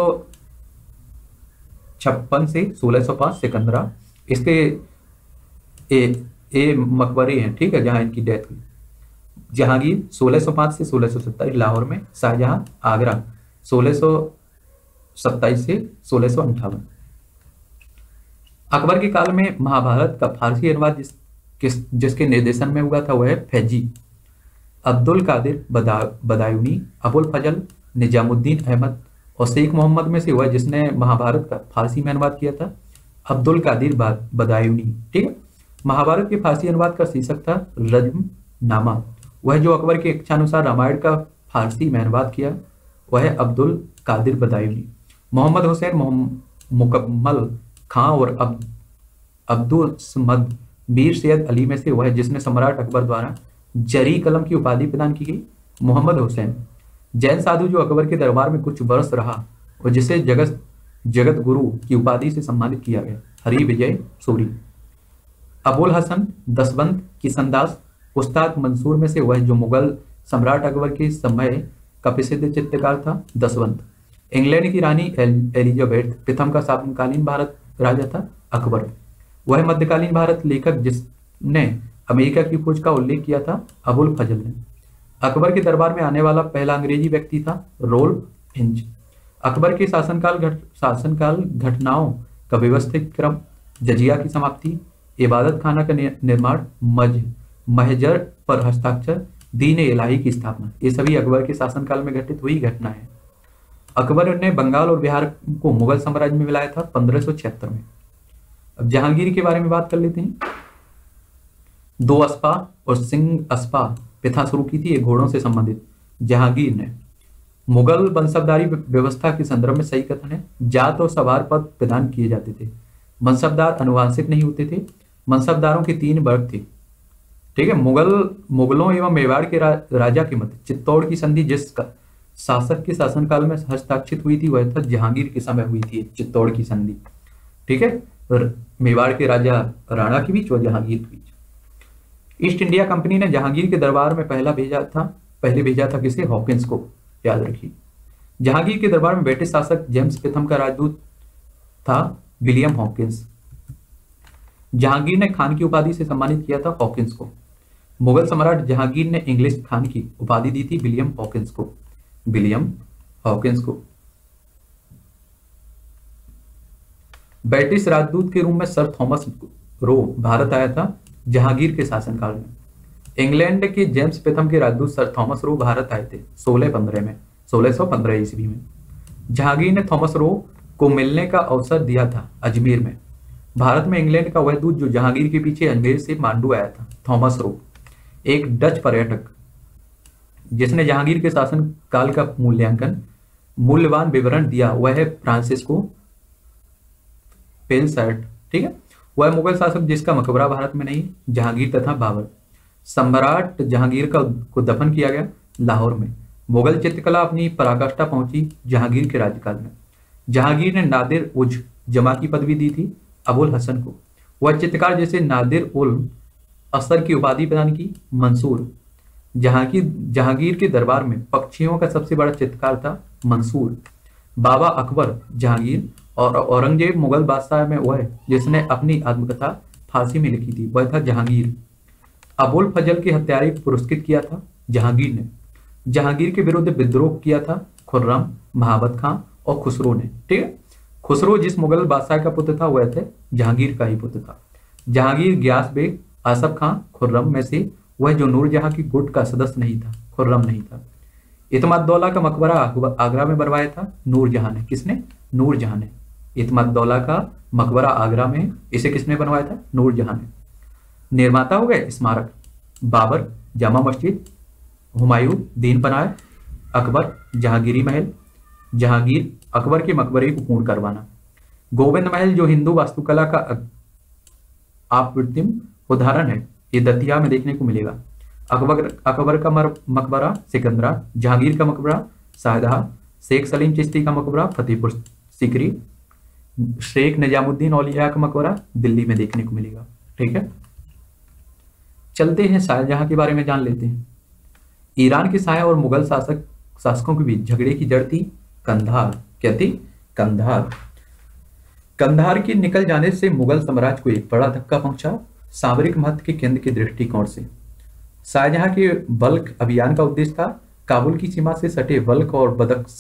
1556 से 1605 सिकंदरा। इसके ए मकबरे हैं, ठीक है, जहां इनकी डेथ हुई। जहांगीर 1605 से 1627 लाहौर में, शाहजहां आगरा 1627 से 1658। अकबर के काल में महाभारत का फारसी अनुवाद जिसके निर्देशन में हुआ था वह है फैजी, अब्दुल कादिर बदायूनी, अबुल फजल, निजामुद्दीन अहमद और शेख मोहम्मद में से वह जिसने महाभारत का फारसी में अनुवाद किया था अब्दुल कादिर बदायूनी। ठीक है। महाभारत के फारसी अनुवाद का शीर्षक था रज्म नामा। वह जो अकबर की इच्छानुसार रामायण का फारसी में अनुवाद किया वह है अब्दुल कादिर बदायूनी। मोहम्मद हुसैन मुकम्मल खां और अब्दुल समद मीर सैयद अली में से वह जिसने सम्राट अकबर द्वारा जरी कलम की उपाधि प्रदान की गई मोहम्मद हुसैन। जैन साधु जो अकबर के दरबार में कुछ वर्ष रहा और जिसे जगत गुरु की उपाधि से सम्मानित किया गया हरि विजय सूरी। अबुल हसन दसबंद किसनदास उस्ताद मंसूर में से वह जो मुगल सम्राट अकबर के समय का प्रसिद्ध चित्रकार था दसबंद। इंग्लैंड की रानी एलिजाबेथ प्रथम का समकालीन भारत राजा था अकबर। वह मध्यकालीन भारत लेखक जिसने अमेरिका की खोज का उल्लेख किया था अबुल फजल ने। अकबर के दरबार में आने वाला पहला अंग्रेजी व्यक्ति था रोल्फ फिंच। अकबर के शासनकाल घटनाओं का व्यवस्थित क्रम, जजिया की समाप्ति, इबादत खाना का निर्माण, महजर पर हस्ताक्षर, दीन इलाही की स्थापना, ये सभी अकबर के शासनकाल में घटित हुई घटना है। अकबर ने बंगाल और बिहार को मुगल साम्राज्य में मिलाया था 1576 में। अब जहांगीर के बारे में बात कर लेते हैं। 2 अस्पा और सिंह अस्पा प्रथा शुरू की थी, ये घोड़ों से संबंधित। जहांगीर ने मुगल वंशबदारी व्यवस्था के संदर्भ में सही कथन है। जात और सवार पद प्रदान किए जाते थे। मनसबदार अनुवांशिक नहीं होते थे। मनसबदारों के 3 वर्ग थे। ठीक है। मुगलों एवं मेवाड़ के राजा के मध्य चित्तौड़ की संधि जिसका शासक के शासनकाल में हस्ताक्षरित हुई थी वह था जहांगीर के समय हुई थी चित्तौड़ की संधि। ठीक है। मेवाड़ के राजा राणा के बीच और जहांगीर के बीच। ईस्ट इंडिया कंपनी ने जहांगीर के दरबार में पहले भेजा था किसे? हॉकिंस को। याद रखिए। जहांगीर के दरबार में ब्रिटिश शासक जेम्स प्रथम का राजदूत था विलियम हॉकिंस। जहांगीर ने खान की उपाधि से सम्मानित किया था हॉकिंस को। मुगल सम्राट जहांगीर ने इंग्लिश खान की उपाधि दी थी विलियम हॉकिंस को। ब्रिटिश राजदूत के रूप में सर थॉमस रो भारत आया था जहांगीर के शासनकाल में। इंग्लैंड के जेम्स प्रथम के राजदूत सर थॉमस रो भारत आए थे 1615 ईस्वी में। जहांगीर ने थॉमस रो को मिलने का अवसर दिया था अजमेर में। भारत में इंग्लैंड का वह दूत जो जहांगीर के पीछे अजमेर से मांडू आया था थॉमस रो, एक डच पर्यटक जिसने जहांगीर के शासन काल का मूल्यवान विवरण दिया वह है फ्रांसिस्को पेलसर्ट। ठीक है। वह मुगल शासक जिसका मकबरा भारत में नहीं, जहांगीर तथा बाबर। सम्राट जहांगीर को दफन किया गया लाहौर में। मुगल चित्रकला अपनी पराकाष्ठा पहुंची जहांगीर के राज्यकाल में। जहांगीर ने नादिर उज जमा की पदवी दी थी अबुल हसन को। वह चित्रकार जैसे नादिर उल असर की उपाधि प्रदान की मंसूर। जहांगीर के दरबार में पक्षियों का सबसे बड़ा चित्रकार था मंसूर। बाबा अकबर जहांगीर और औरंगजेब मुगल बादशाह में वह जिसने अपनी आत्मकथा फारसी में लिखी थी वह था जहांगीर। अबुल फजल के हत्यारे को पुरस्कृत किया था जहांगीर ने। जहांगीर के विरुद्ध विद्रोह किया था खुर्रम, महाबत खां और खुसरो ने। ठीक है। खुसरो जिस मुगल बादशाह का पुत्र था वह थे जहांगीर का ही पुत्र था। जहांगीर, गियास बेग, आसफ खां, खुर्रम में से वह जो नूरजहां की गुट का सदस्य नहीं था, खुर्रम नहीं था। इत्माद-दौला का मकबरा आगरा में बनवाया था नूरजहां ने। किसने? नूरजहां ने। इत्माद-दौला का मकबरा आगरा में, इसे किसने बनवाया था? नूरजहां ने। निर्माता हो गए स्मारक बाबर, जामा मस्जिद, हुमायूं, दीन पनाह, अकबर, जहांगीरी महल। जहांगीर, अकबर के मकबरे को पूर्ण करवाना। गोविंद महल जो हिंदू वास्तुकला का अप्रतिम उदाहरण है, ये दतिया में देखने को मिलेगा। अकबर अकबर का मकबरा सिकंदरा, जहांगीर का मकबरा शाहजहां, शेख सलीम चिश्ती का मकबरा फतेहपुर सीकरी, शेख निजामुद्दीन औलिया का मकबरा दिल्ली में देखने को मिलेगा। ठीक है, चलते हैं शाहजहां के बारे में जान लेते हैं। ईरान के शाह और मुगल शासकों के बीच झगड़े की जड़ थी कंधार। क्या थी? कंधार। कंधार के निकल जाने से मुगल साम्राज्य को एक बड़ा धक्का पहुंचा सामरिक महत्व के केंद्र के दृष्टिकोण से। शाहजहां के बल्ख अभियान का उद्देश्य था काबुल की सीमा से सटे बल्ख और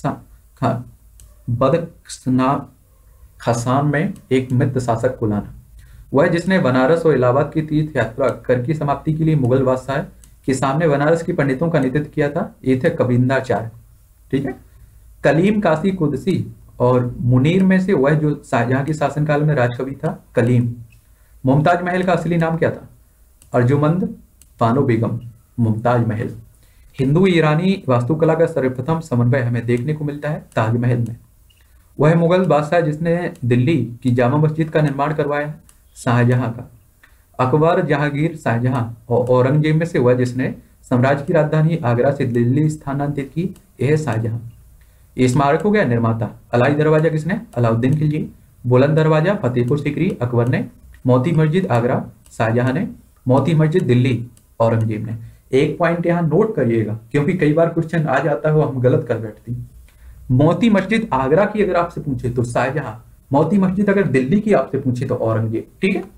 बदख्शान खसान में एक मित्र शासक को लाना। वह जिसने बनारस और इलाहाबाद की तीर्थ यात्रा कर की समाप्ति के लिए मुगल बादशाह के सामने बनारस के पंडितों का नेतृत्व किया था, ये थे कबींदाचार्य। ठीक है, कलीम काशी कुदसी और मुनीर में से वह जो शाहजहां के शासनकाल में राजकवि था कलीम। मुमताज महल का असली नाम क्या था? अर्जुमंद बानो बेगम। मुमताज महल। हिंदू ईरानी वास्तुकला का सर्वप्रथम समन्वय हमें देखने को मिलता है ताजमहल में। वह मुगल बादशाह जिसने दिल्ली की जामा मस्जिद का निर्माण करवाया है, शाहजहां का। अकबर, जहांगीर, शाहजहां और औरंगजेब में से वह जिसने साम्राज्य की राजधानी आगरा से दिल्ली स्थानांतरित की, यह शाहजहां। स्मारक हो गया निर्माता। अलाई दरवाजा किसने? अलाउद्दीन खिलजी। बुलंद दरवाजा फतेहपुर सीकरी अकबर ने। मोती मस्जिद आगरा शाहजहां ने। मोती मस्जिद दिल्ली औरंगजेब ने। एक पॉइंट यहाँ नोट करिएगा क्योंकि कई बार क्वेश्चन आ जाता है वो हम गलत कर बैठते हैं। मोती मस्जिद आगरा की अगर आपसे पूछे तो शाहजहां, मोती मस्जिद अगर दिल्ली की आपसे पूछे तो औरंगजेब। ठीक है,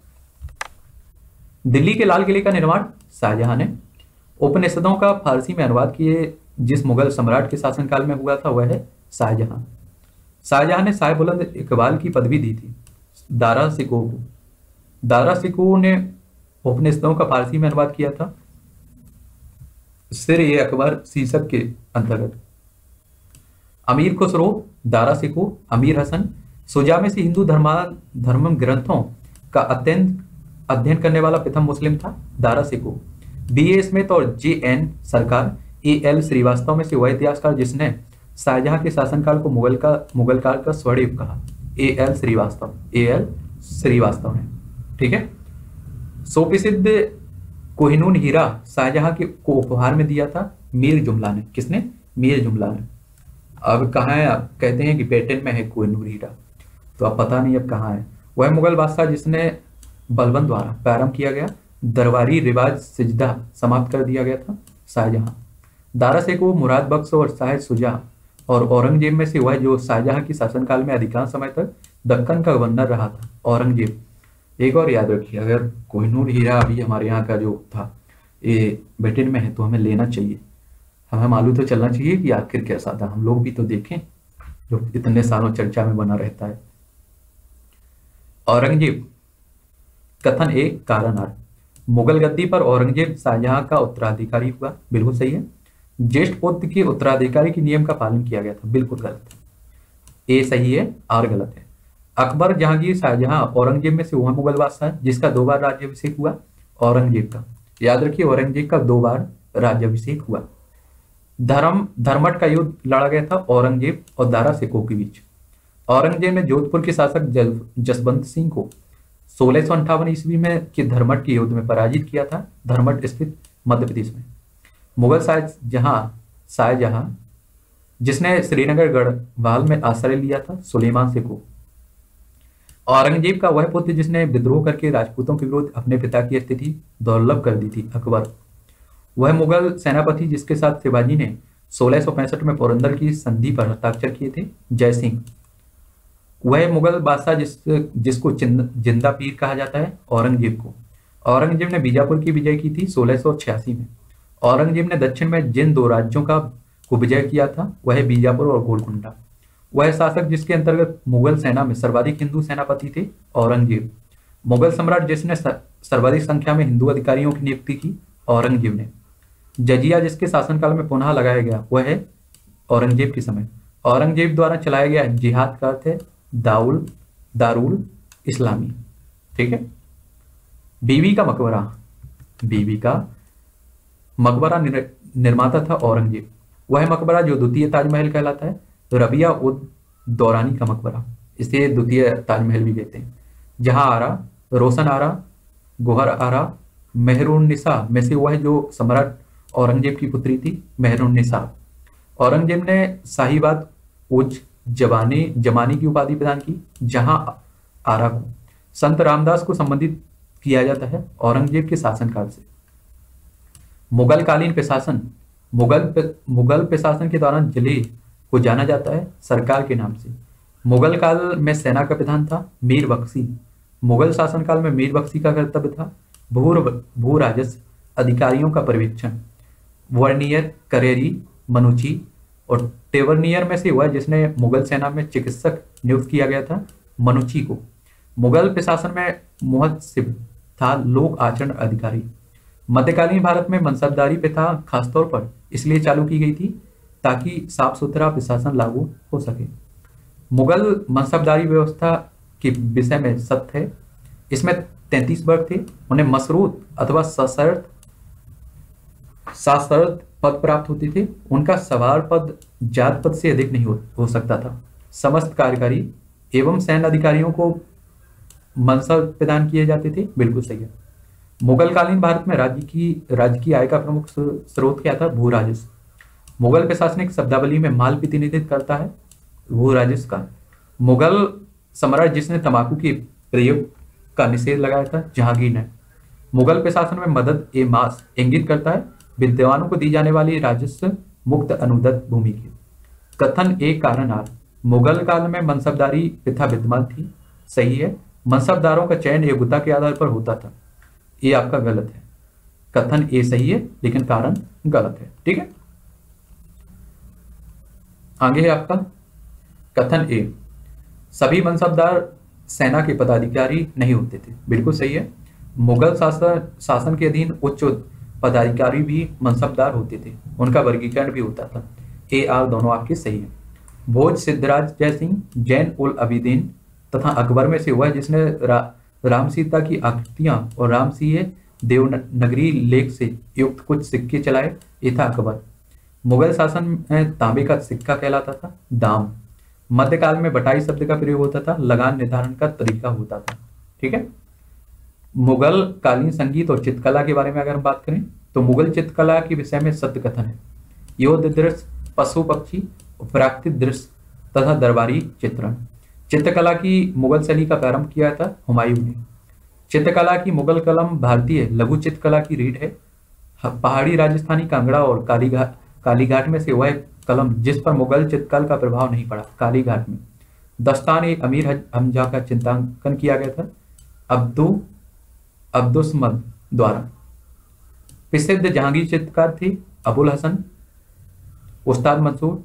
दिल्ली के लाल किले का निर्माण शाहजहां ने। उपनिषदों का फारसी में अनुवाद किए जिस मुगल सम्राट के शासनकाल में हुआ था वह है शाहजहां। शाहजहां ने शाह बुलंद इकबाल की पदवी दी थी दारा सिको को। दारा सिको ने उपनिषदों का फारसी में अनुवाद किया था सिर ए अकबर शीर्षक के अंतर्गत। अमीर खुसरो, दारा सिको, अमीर हसन शुजा में से हिंदू धर्म ग्रंथों का अध्ययन करने वाला प्रथम मुस्लिम था दारा सिको। B.A. स्मिथ और J.N. सरकार, A.L. श्रीवास्तव में से वह इतिहासकार जिसने शाहजहां के शासनकाल को मुगल काल का स्वर्ण युग कहा, A.L. श्रीवास्तव ने। ठीक है, सुप्रसिद्ध कोहिनूर हीरा शाहजहां को उपहार में दिया था मीर जुमला ने। किसने? मीर जुमला ने। अब कहाँ है? आप कहते हैं कि पेटेंट में है कोहिनूर हीरा, तो अब पता नहीं अब कहाँ है। वह मुगल बादशाह जिसने बलबन द्वारा प्रारंभ किया गया दरबारी रिवाज सिजदा समाप्त कर दिया गया था, शाहजहां। दारा सिको, मुराद बख्श और शाह शुजा और औरंगजेब में से वह जो शाहजहां की शासनकाल में अधिकांश समय तक दक्कन का गवर्नर रहा था, औरंगजेब। एक और याद रखिए, अगर कोहिनूर हीरा अभी हमारे यहाँ का जो था ये ब्रिटेन में है तो हमें लेना चाहिए। हमें मालूम तो चलना चाहिए कि आखिर कैसा था, हम लोग भी तो देखें जो इतने सालों चर्चा में बना रहता है। औरंगजेब कथन एक कारण आर। मुगल गद्दी पर औरंगजेब शाहजहां का उत्तराधिकारी हुआ। बिल्कुल सही है। ज्येष्ठ पुत्र के उत्तराधिकारी के नियम का पालन किया गया था। बिल्कुल गलत है। ए सही है, आर गलत है। अकबर, जहांगीर, शाहजहां औरंगजेब में से वह मुगल बादशाह जिसका 2 बार राज्याभिषेक हुआ, औरंगजेब का। याद रखिए, औरंगजेब का 2 बार राज्याभिषेक हुआ। धर्मट का युद्ध लड़ा गया था औरंगजेब और दारा सिको के बीच। औरंगजेब ने जोधपुर के शासक जसवंत सिंह को 1658 ईस्वी में के धर्मट के युद्ध में पराजित किया था, धर्मट स्थित मध्य प्रदेश में। मुगल शाहजहां जिसने श्रीनगर गढ़वाल में आश्रय लिया था, सुलेमान सिको। औरंगजेब का वह पुत्र जिसने विद्रोह करके राजपूतों के विरुद्ध अपने पिता की स्थिति दुर्लभ कर दी थी, अकबर। वह मुगल सेनापति जिसके साथ शिवाजी ने 1665 में पोरबंदर की संधि पर हस्ताक्षर किए थे, जय सिंह। वह मुगल बादशाह जिसको जिंदा पीर कहा जाता है, औरंगजेब को। औरंगजेब ने बीजापुर की विजय की थी 1686 में। औरंगजेब ने दक्षिण में जिन 2 राज्यों को विजय किया था वह बीजापुर और गोलकुंडा। वह शासक जिसके अंतर्गत मुगल सेना में सर्वाधिक हिंदू सेनापति थे, औरंगजेब। मुगल सम्राट जिसने सर्वाधिक संख्या में हिंदू अधिकारियों की नियुक्ति की, औरंगजेब ने। जजिया जिसके शासनकाल में पुनः लगाया गया वह है औरंगजेब के समय। औरंगजेब द्वारा चलाया गया जिहाद का अर्थ है दारुल इस्लामी। ठीक है, बीबी का मकबरा निर्माता था औरंगजेब। वह मकबरा जो द्वितीय ताजमहल कहलाता है, रबिया उद दौरानी का मकबरा। इसे द्वितीय ताजमहल भी कहते हैं। जहां आरा, रोशन आरा, गोहर आरा, मेहरुन्निसा में से वह जो सम्राट औरंगजेब की पुत्री थी, मेहरुन्निसा। औरंगजेब ने शाहीबाद उज जबानी जमानी की उपाधि प्रदान की। जहां आरा को संत रामदास को संबंधित किया जाता है औरंगजेब के शासनकाल से। मुगल कालीन प्रशासन, मुगल प्रशासन के दौरान जिले को जाना जाता है सरकार के नाम से। मुगल काल में सेना का प्रधान था मीर बख्शी। मुगल शासनकाल में मीर बख्शी का कर्तव्य था भू राजस्व अधिकारियों का पर्यवेक्षण। वर्नियर, करेरी, मनुची और टेवर्नियर में से हुआ जिसने मुगल सेना में चिकित्सक नियुक्त किया गया था मनुची को। मुगल प्रशासन में मुहत्सिब था लोक आचरण अधिकारी। मध्यकालीन भारत में मनसबदारी प्रथा खासतौर पर इसलिए चालू की गई थी ताकि साफ सुथरा प्रशासन लागू हो सके। मुगल मनसबदारी व्यवस्था के विषय में सत्य है। इसमें 33 वर्ग थे। उन्हें मशरूत अथवा सशर्त पद प्राप्त होते थे। उनका सवार पद जात पद से अधिक नहीं हो सकता था। समस्त कार्यकारी एवं सैन्य अधिकारियों को मनसब प्रदान किए जाते थे। बिल्कुल सही है। मुगल कालीन भारत में राज्य की आय का प्रमुख स्रोत क्या था? भू राजस्व। मुगल प्रशासनिक शब्दावली में माल प्रतिनिधित्व करता है भू राजस्व का। मुगल सम्राट जिसने तंबाकू के प्रयोग का निषेध लगाया था जहांगीर ने। मुगल प्रशासन में मदद ए मास इंगित करता है विद्वानों को दी जाने वाली राजस्व मुक्त अनुदत्त भूमि की। कथन ए कारण आर, मुगल काल में मनसबदारी प्रथा विद्यमान थी। सही है। मनसबदारों का चयन योग्यता के आधार पर होता था। ये आपका गलत है। कथन ए सही है लेकिन कारण गलत है। ठीक है, आगे है आपका कथन ए, सभी मनसबदार सेना के पदाधिकारी नहीं होते थे। बिल्कुल सही है। मुगल शासन के अधीन उच्च पदाधिकारी भी मनसबदार होते थे। उनका वर्गीकरण भी होता था। ए आर दोनों आपके सही है। भोज सिद्धराज जय सिंह जैन उल अबिदीन तथा अकबर में से हुआ है जिसने राम सीता की आकृतियां और राम सिंह देवनगरी लेख से युक्त कुछ सिक्के चलाए। ये था अकबर। मुगल शासन में तांबे का सिक्का कहलाता था दाम। मध्यकाल में बटाई शब्द का प्रयोग होता था। लगान निर्धारण का तरीका होता था। ठीक है। मुगल कालीन संगीत और चित्रकला के बारे में अगर हम बात करें तो मुगल चित्रकला के विषय में सत्य कथन है। युद्ध दृश्य, पशु पक्षी, प्राकृतिक दृश्य तथा दरबारी चित्रण। चित्रकला की मुगल शैली का प्रारंभ किया था हुमायूं ने। चित्रकला की मुगल कलम भारतीय लघु चित्रकला की रीढ़ है। पहाड़ी राजस्थानी कांगड़ा और कालीघाट में से वह कलम जिस पर मुगल चित्रकला का प्रभाव नहीं पड़ा। कालीघाट में दस्तान ए अमीर हमजा का चित्रांकन किया गया था अब्दुस्मद द्वारा। प्रसिद्ध जहांगीर चित्रकार थे अबुल हसन, उस्ताद मंसूर,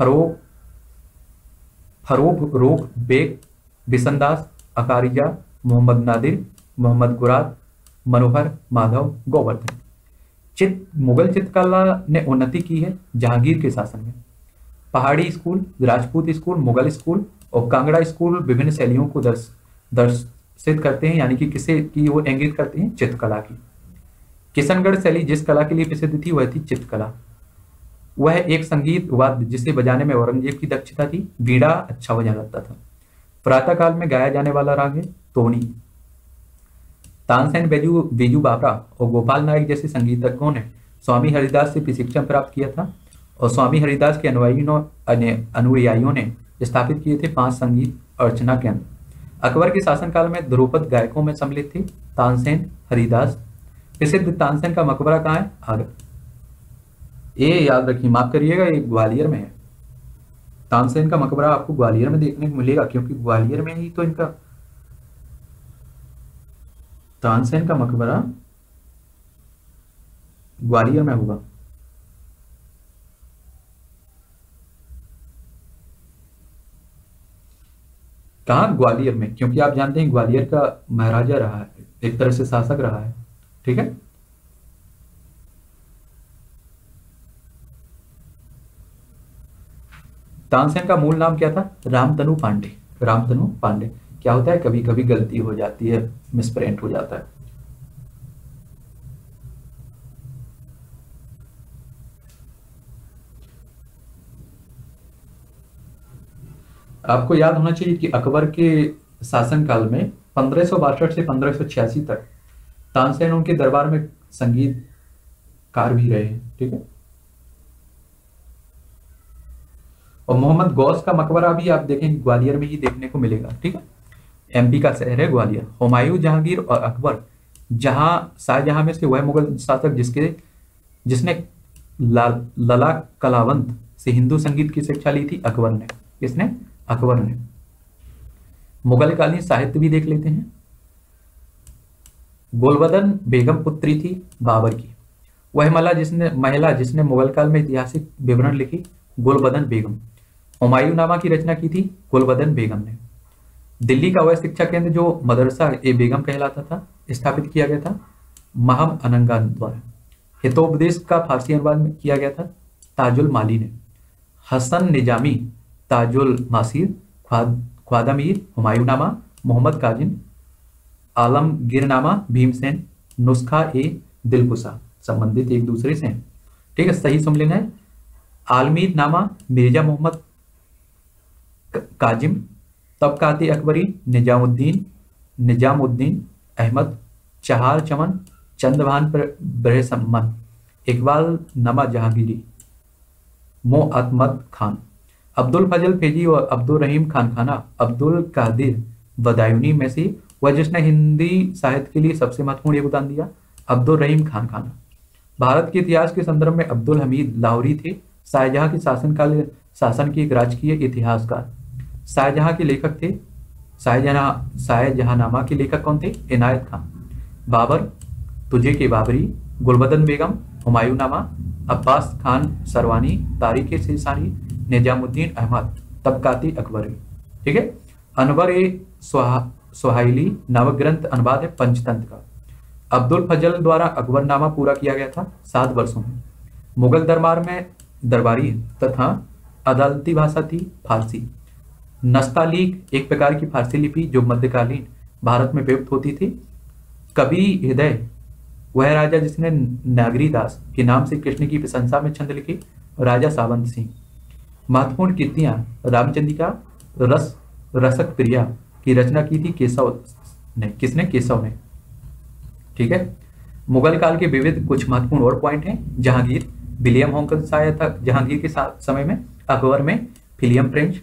फरोग बेग, बिसनदास, अकारिजा, मोहम्मद नादिर, मोहम्मद गुराद, मनोहर माधव, गोवर्धन। मुगल चित्रकला ने उन्नति की है जहांगीर के शासन में। Pahari school, Rajput school, Mughal school और कांगड़ा स्कूल विभिन्न शैलियों को दर्शित करते हैं, यानी कि किसे की वो इंगित करते हैं? चित्रकला की। किशनगढ़ शैली जिस कला के लिए प्रसिद्ध थी वह थी चित्रकला। वह एक संगीत वाद्य जिसे बजाने में औरंगजेब की दक्षता थी। वीणा अच्छा बजा जाता था। प्रातः काल में गाया जाने वाला राग है तोणी। तानसेन, बेजू बावरा और गोपाल नायक जैसे संगीतज्ञों ने स्वामी हरिदास से प्रशिक्षण प्राप्त किया था और स्वामी हरिदास के अनुयायियों ने स्थापित किए थे 5 संगीत अर्चना केंद्र। अकबर के शासनकाल में ध्रुपद गायकों में सम्मिलित थे तानसेन, हरिदास। प्रसिद्ध तानसेन का मकबरा कहाँ है? आगरा। ये याद रखिए, माफ करिएगा, ये ग्वालियर में है। तानसेन का मकबरा आपको ग्वालियर में देखने को मिलेगा क्योंकि ग्वालियर में ही तो इनका तानसेन का मकबरा ग्वालियर में होगा। कहाँ? ग्वालियर में, क्योंकि आप जानते हैं ग्वालियर का महाराजा रहा है, एक तरह से शासक रहा है। ठीक है। तानसेन का मूल नाम क्या था? रामतनु पांडे। रामतनु पांडे। क्या होता है, कभी कभी गलती हो जाती है, मिसप्रिंट हो जाता है। आपको याद होना चाहिए कि अकबर के शासनकाल में 1562 से 1586 तक तानसेन उनके दरबार में संगीतकार भी रहे हैं। ठीक है। और मोहम्मद गौस का मकबरा भी आप देखेंगे ग्वालियर में ही देखने को मिलेगा। ठीक है। एमपी का शहर है ग्वालियर। हुमायूं, जहांगीर और अकबर जहां शाहजहां में से वह मुगल शासक जिसने लला कलावंत से हिंदू संगीत की शिक्षा ली थी, अकबर ने। किसने? अकबर ने। मुगल कालीन साहित्य भी देख लेते हैं। गुलबदन बेगम पुत्री थी बाबर की। वह महिला जिसने मुगल काल में ऐतिहासिक विवरण लिखी, गुलबदन बेगम। हुमायूं नामा की रचना की थी गुलबदन बेगम ने। दिल्ली का वह शिक्षा केंद्र जो मदरसा ए बेगम कहलाता था, स्थापित किया गया था महम अनंगान द्वारा। हितोपदेश का फारसी अनुवाद में किया गया था ताजुल माली ने। हसन निजामी, ताजुल मासीर, ख्वादामीर, हुमायूंनामा, मोहम्मद काजिन, आलमगीरनामा, भीमसेन, नुस्खा ए दिलकुशा संबंधित एक दूसरे से हैं। ठीक है। सही समलिंग है आलमीर नामा, मिर्जा मोहम्मद काजिम, तबकाते अकबरी, निजामुद्दीन अहमद, चहार चमन, चंदभान ब्रहसम्मन, इकबाल नामा जहांगीरी, मोअत्मद खान, अब्दुल फजल फैजी और अब्दुल रहीम खानखाना, अब्दुल कादिर बदायूनी में से वह जिसने हिंदी साहित्य के लिए सबसे महत्वपूर्ण योगदान दिया, अब्दुल रहीम खानखाना। भारत के इतिहास के संदर्भ में अब्दुल हमीद लाहौरी थे शाहजहां के शासन के एक राजकीय इतिहासकार। शाहजहां के लेखक थे शाहजहांनामा के लेखक कौन थे? इनायत खान। बाबर, तुझे के बाबरी, गुलबदन बेगम, हुमायूंनामा, अब्बास खान सरवानी, तारिक सिरसानी, निजामुद्दीन अहमद, तबकाती अकबरी। ठीक है। अनवर ए सुहाइली नवग्रंथ अनुवाद है पंचतंत्र का। अब्दुल फजल द्वारा अकबरनामा पूरा किया गया था 7 वर्षों में। मुगल दरबार में दरबारी तथा अदालती भाषा थी फारसी। नस्तालीक एक प्रकार की फारसी लिपि जो मध्यकालीन भारत में प्रयुक्त होती थी। कवि हृदय वह राजा जिसने नागरीदास के नाम से कृष्ण की प्रशंसा में छंद लिखे, राजा सावंत सिंह। महत्वपूर्ण कृतियां रामचंद्रिका, रसक प्रिया की रचना की थी केशव ने। किसने? केशव ने। ठीक है। मुगल काल के विविध कुछ महत्वपूर्ण और पॉइंट हैं। जहांगीर, विलियम हॉकिंस आया था जहांगीर के समय में। अकबर में फिलियम फ्रेंच,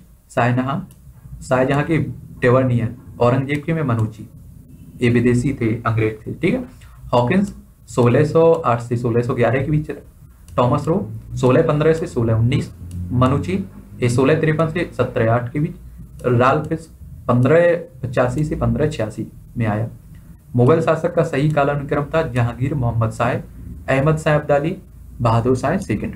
शाहजहां के टेवर्नियर, औरंगजेब के में मनूची, ये विदेशी थे, अंग्रेज थे। ठीक है। हॉकिंस 1608 से 1611 के बीच, टॉमस रो 1615 से 1619, मनुची 1653 से 1708 के बीच, राल्फिस 1585 से 1586 में आया। मुगल शासक का सही कालानुक्रम था जहांगीर, मोहम्मद शाह, अहमद शाह अब्दाली, बहादुर शाह सेकंड।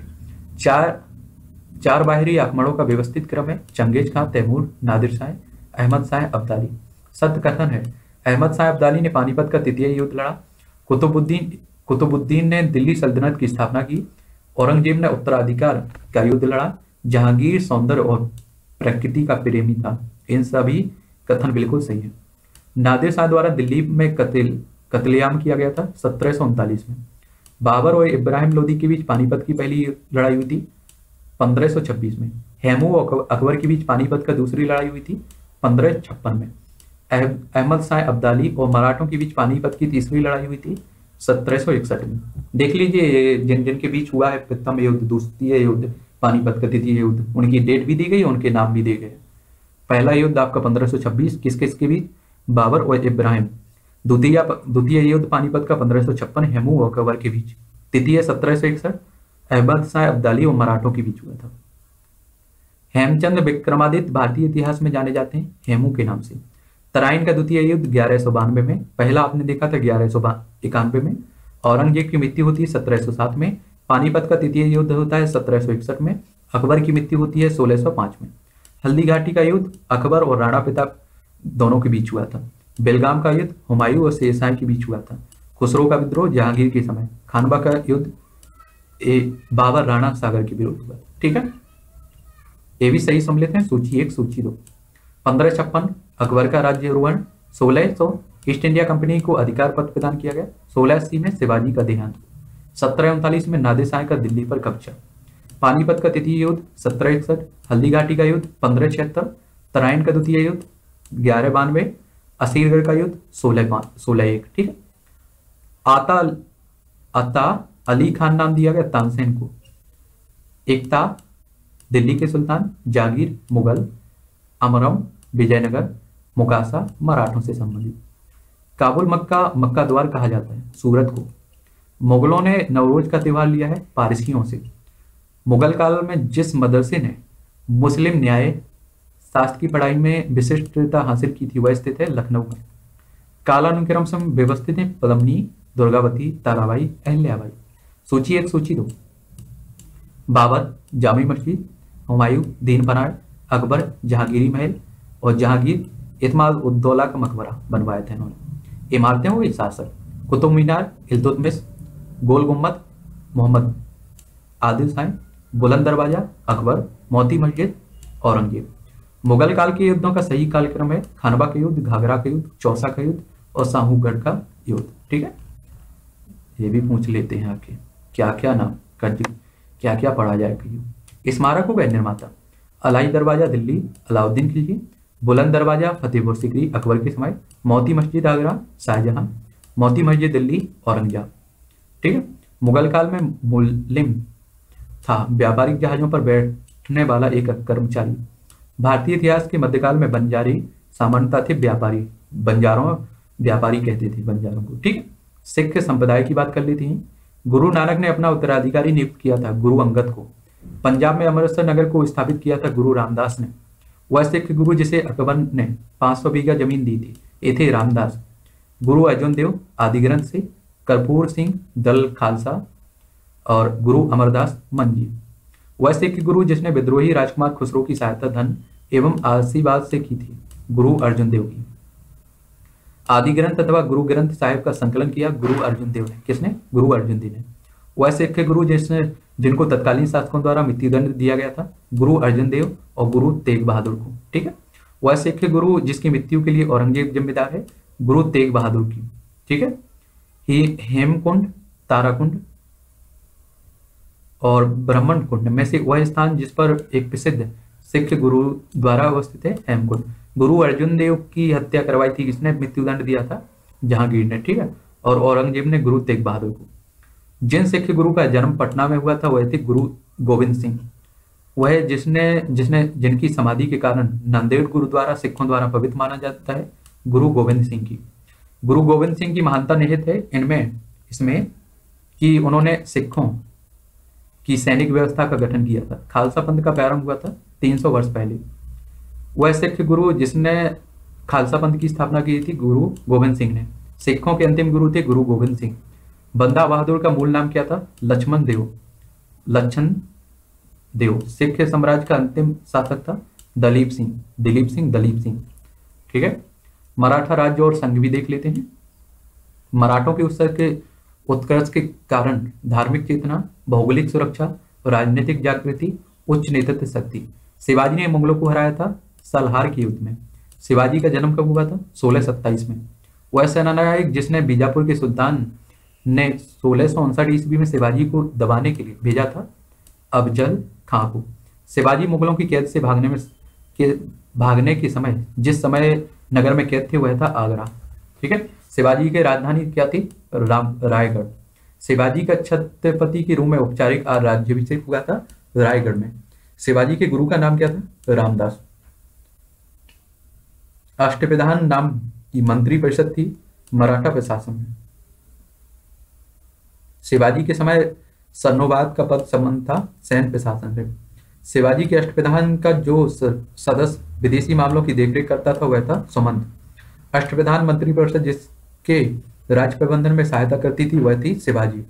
चार बाहरी आक्रमणों का व्यवस्थित क्रम है। चंगेज खां, तैमूर, नादिर शाह, अहमद शाह अब्दाली। सत्य कथन है अहमद शाह अब्दाली ने पानीपत का तृतीय युद्ध लड़ा। कुतुबुद्दीन ने दिल्ली सल्तनत की स्थापना की। औरंगजेब ने उत्तराधिकार का युद्ध लड़ा। जहांगीर सौंदर्य और प्रकृति का प्रेमी था। इन सभी कथन बिल्कुल सही है। नादिर शाह द्वारा दिल्ली में कत्लेआम किया गया था 1739 में। बाबर और इब्राहिम लोदी के बीच पानीपत की पहली लड़ाई हुई थी 1526 में। हेमू और अकबर के बीच पानीपत का दूसरी लड़ाई हुई थी 1556 में। अहमद शाह अब्दाली और मराठों के बीच पानीपत की तीसरी लड़ाई हुई थी 1761 में। देख लीजिए जिन जिन के बीच हुआ है प्रथम युद्ध, द्वितीय युद्ध, पानीपत का तृतीय युद्ध, उनकी डेट भी दी गई, उनके नाम भी दिए गए। पहला युद्ध आपका 1526 किसके बीच? बाबर और इब्राहिम। द्वितीय युद्ध पानीपत का 1556 हेमू और अकबर के बीच। तृतीय 1761 अहमद शाह अब्दाली और मराठों के बीच हुआ था। हेमचंद विक्रमादित्य भारतीय इतिहास में जाने जाते हैं हेमू के नाम से। तराइन का द्वितीय युद्ध 1192 में, पहला आपने देखा था 1191 में। औरंगजेब की मृत्यु होती है 1707 में। पानीपत का तृतीय युद्ध होता है 1761 में। अकबर की मृत्यु होती है 1605 में। हल्दी घाटी का युद्ध अकबर और राणा प्रताप दोनों के बीच हुआ था। बेलगाम का युद्ध हुमायूं और शेरशाह के बीच हुआ था। खुसरो का विद्रोह जहांगीर के समय। खानवा का युद्ध बाबर राणा सागर के विरुद्ध हुआ। ठीक है। ये भी सही सम्मिलित है। सूची 1, सूची 2। 1556 अकबर का राज्यारोहण। 1600 ईस्ट इंडिया कंपनी को अधिकार पत्र प्रदान किया गया। 1680 में शिवाजी का देहांत। 1739 में नादिर शाह का दिल्ली पर कब्जा। पानीपत का तृतीय युद्ध 1761। हल्दी घाटी का युद्ध 1576। तराइन का द्वितीय युद्ध 1192, असीरगढ़ का युद्ध 16-1। ठीक है। आता अता अली खान नाम दिया गया तानसेन को। एकता दिल्ली के सुल्तान, जहांगीर मुगल, अमरम विजयनगर, मुकासा मराठों से संबंधित। काबुल मक्का द्वार कहा जाता है सूरत को। मुगलों ने नवरोज का त्योहार लिया है पारसियों से। मुगल काल में जिस मदरसे ने मुस्लिम न्याय शास्त्र की पढ़ाई में विशिष्टता हासिल की थी वह स्थित है लखनऊ में। कालानुक्रम से व्यवस्थित है पद्मिनी, दुर्गावती, ताराबाई, अहिल्याबाई। सूची 1, सूची 2। बाबर, जामी मस्जिद, हुमायूं, दीन पनाड़, अकबर, जहांगीरी महल और जहांगीर इत्माद उद्दौला का मकबरा बनवाया था इन्होंने। इमारतें हो गई शासक, कुतुब मीनार, इल्तुतमिश, गोल गुम्बद, मोहम्मद आदिल शाह, बुलंद दरवाजा, अकबर, मोती मस्जिद, औरंगजेब। मुगल काल के युद्धों का सही कालक्रम है खानवा का युद्ध, घाघरा का युद्ध, चौसा का युद्ध और साहूगढ़ का युद्ध। ठीक है। ये भी पूछ लेते हैं आपके क्या क्या नाम क्या क्या पढ़ा जाएगा। स्मारकों का निर्माता अलाई दरवाजा दिल्ली, अलाउद्दीन खिलजी, बुलंद दरवाजा फतेहपुर सिकरी अकबर के समय, मोती मस्जिद आगरा शाहजहां, मोती मस्जिद दिल्ली औरंगजेब। ठीक है। मुगल काल में मुल्लिम था व्यापारिक जहाजों पर बैठने वाला एक कर्मचारी। भारतीय इतिहास के मध्यकाल में बंजारी सामान्यतः थे व्यापारी, बंजारों व्यापारी कहते थे बंजारों को। ठीक है। सिख संप्रदाय की बात कर लेते हैं। गुरु नानक ने अपना उत्तराधिकारी नियुक्त किया था गुरु अंगद को। पंजाब में अमृतसर नगर को स्थापित किया था गुरु रामदास ने। वह सिख गुरु जिसे अकबर ने 500 बीघा जमीन दी थी ये थे रामदास। गुरु अर्जुन देव आदि ग्रंथ से, कर्पूर सिंह दल खालसा और गुरु अमरदास मंजी। वह सिख गुरु जिसने विद्रोही राजकुमार खुसरो की सहायता धन एवं आशीर्वाद से की थी गुरु अर्जुन देव की। आदि ग्रंथ अथवा गुरु ग्रंथ साहिब का संकलन किया गुरु अर्जुन देव ने। किसने? गुरु अर्जुन देव ने। वह सिख गुरु जिनको तत्कालीन शासकों द्वारा मृत्युदंड दिया गया था गुरु अर्जुन देव और गुरु तेग बहादुर को। ठीक है। वह सिख गुरु जिसकी मृत्यु के लिए औरंगजेब जिम्मेदार है गुरु तेग बहादुर की। ठीक है। हेमकुंड, ताराकुंड और ब्राह्मण कुंड में से वह स्थान जिस पर एक प्रसिद्ध सिख गुरु द्वारा अवस्थित है हेमकुंड। गुरु अर्जुन देव की हत्या करवाई थी किसने? मृत्युदंड दिया था जहांगीर ने। ठीक है। और औरंगजेब ने गुरु तेग बहादुर को। जिन सिख गुरु का जन्म पटना में हुआ था वह थे गुरु गोविंद सिंह। वह जिनकी समाधि के कारण नांदेड़ गुरुद्वारा सिखों द्वारा पवित्र माना जाता है गुरु गोविंद सिंह की। गुरु गोविंद सिंह की महानता निहित है इसमें कि उन्होंने सिखों की सैनिक व्यवस्था का गठन किया था। खालसा पंथ का प्रारंभ हुआ था 300 वर्ष पहले। वह सिख गुरु जिसने खालसा पंथ की स्थापना की थी गुरु गोविंद सिंह ने। सिखों के अंतिम गुरु थे गुरु गोविंद सिंह। बंदा बहादुर का मूल नाम क्या था? लक्ष्मण देव। सिख साम्राज्य का अंतिम शासक था दिलीप सिंह। ठीक है। मराठा राज्य और संघ भी देख लेते हैं। मराठों के उत्कर्ष के कारण धार्मिक चेतना, भौगोलिक सुरक्षा, राजनीतिक जागृति, उच्च नेतृत्व शक्ति। शिवाजी ने मुगलों को हराया था सलहार के युद्ध में। शिवाजी का जन्म कब हुआ था? 1627 में। वह सेनानायक जिसने बीजापुर के सुल्तान ने 1659 ईस्वी में शिवाजी को दबाने के लिए भेजा था अफजल खां को। शिवाजी मुगलों की कैद से भागने के समय जिस समय नगर में कैद थे वह था आगरा। ठीक है। शिवाजी की राजधानी क्या थी? रायगढ़। शिवाजी का छत्रपति के रूप में औपचारिक राज्याभिषेक हुआ था रायगढ़ में। शिवाजी के गुरु का नाम क्या था? रामदास। अष्टप्रधान नाम की मंत्री परिषद थी मराठा प्रशासन में। शिवाजी के समय सन्नोवाद का पद संबंध था सैन्य प्रशासन से। शिवाजी के अष्टप्रधान का जो सदस्य विदेशी मामलों की देखरेख करता था वह था सुमंत। अष्टप्रधान मंत्री परिषद जिसके राज्य प्रबंधन में सहायता करती थी वह थी शिवाजी।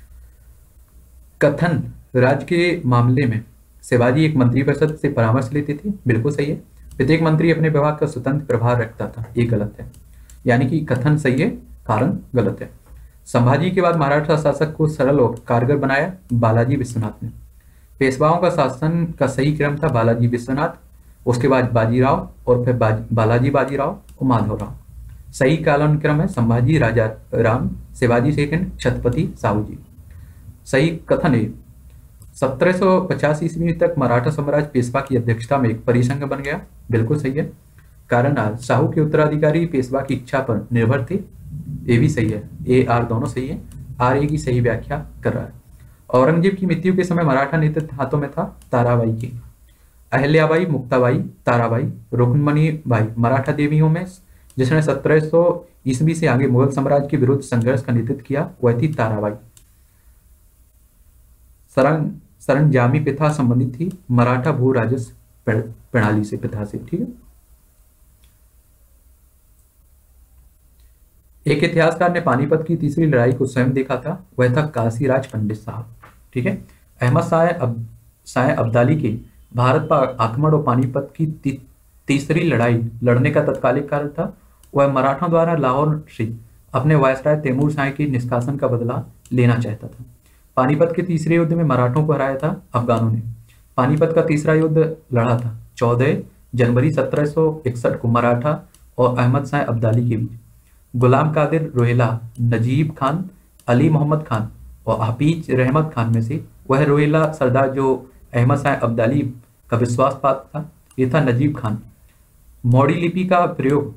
कथन राज्य के मामले में शिवाजी एक मंत्री परिषद से परामर्श लेते थे। बिल्कुल सही है। प्रत्येक मंत्री अपने विभाग का स्वतंत्र प्रभार रखता था। ये गलत है। यानी कि कथन सही है, कारण गलत है। संभाजी के बाद मराठा शासक को सरल और कारगर बनाया बालाजी विश्वनाथ ने। पेशवाओं का शासन का सही क्रम था बालाजी विश्वनाथ, उसके बाद बाजीराव और फिर बालाजी बाजीराव और माधवराव। सही कालानुक्रम है संभाजी राजा राम, शिवाजी सेकंड, छत्रपति साहू जी। सही कथन है 1750 ईस्वी तक मराठा साम्राज्य पेशवा की अध्यक्षता में एक परिसंघ बन गया। बिल्कुल सही है। कारण आज शाहू के उत्तराधिकारी पेशवा की इच्छा पर निर्भर थे। ये भी सही है, ए आर दोनों सही है। आर ए की सही व्याख्या कर रहा है। औरंगजेब की मृत्यु के समय मराठा नेतृत्व हाथों में था ताराबाई के। अहल्याबाई, मुक्ताबाई, ताराबाई, रुक्मणी बाई मराठा देवियों में जिसने 1700 ईस्वी से आगे मुगल साम्राज्य के विरुद्ध संघर्ष का नेतृत्व किया वह थी ताराबाई। सरंजामी प्रथा संबंधित थी मराठा भू राजस्व प्रणाली से, प्रथा से। ठीक है। एक इतिहासकार ने पानीपत की तीसरी लड़ाई को स्वयं देखा था, वह था काशीराज पंडित साहब। ठीक है। अहमद शाह अब्दाली के भारत पर आक्रमण और पानीपत की तीसरी लड़ाई लड़ने का तत्कालिक कारण था वह मराठों द्वारा लाहौर से अपने वायसराय तैमूर शाह के निष्कासन का बदला लेना चाहता था। पानीपत के तीसरे युद्ध में मराठों को हराया था अफगानों ने। पानीपत का तीसरा युद्ध लड़ा था 14 जनवरी 1761 को मराठा और अहमद शाह अब्दाली के बीच। गुलाम कादिर रोहिला, नजीब खान, अली मोहम्मद खान और हाफिज रहमत खान में से वह रोहिला सरदार जो अहमद शाह अब्दाली का विश्वास पात्र था, ये था नजीब खान। मौड़ी लिपि का प्रयोग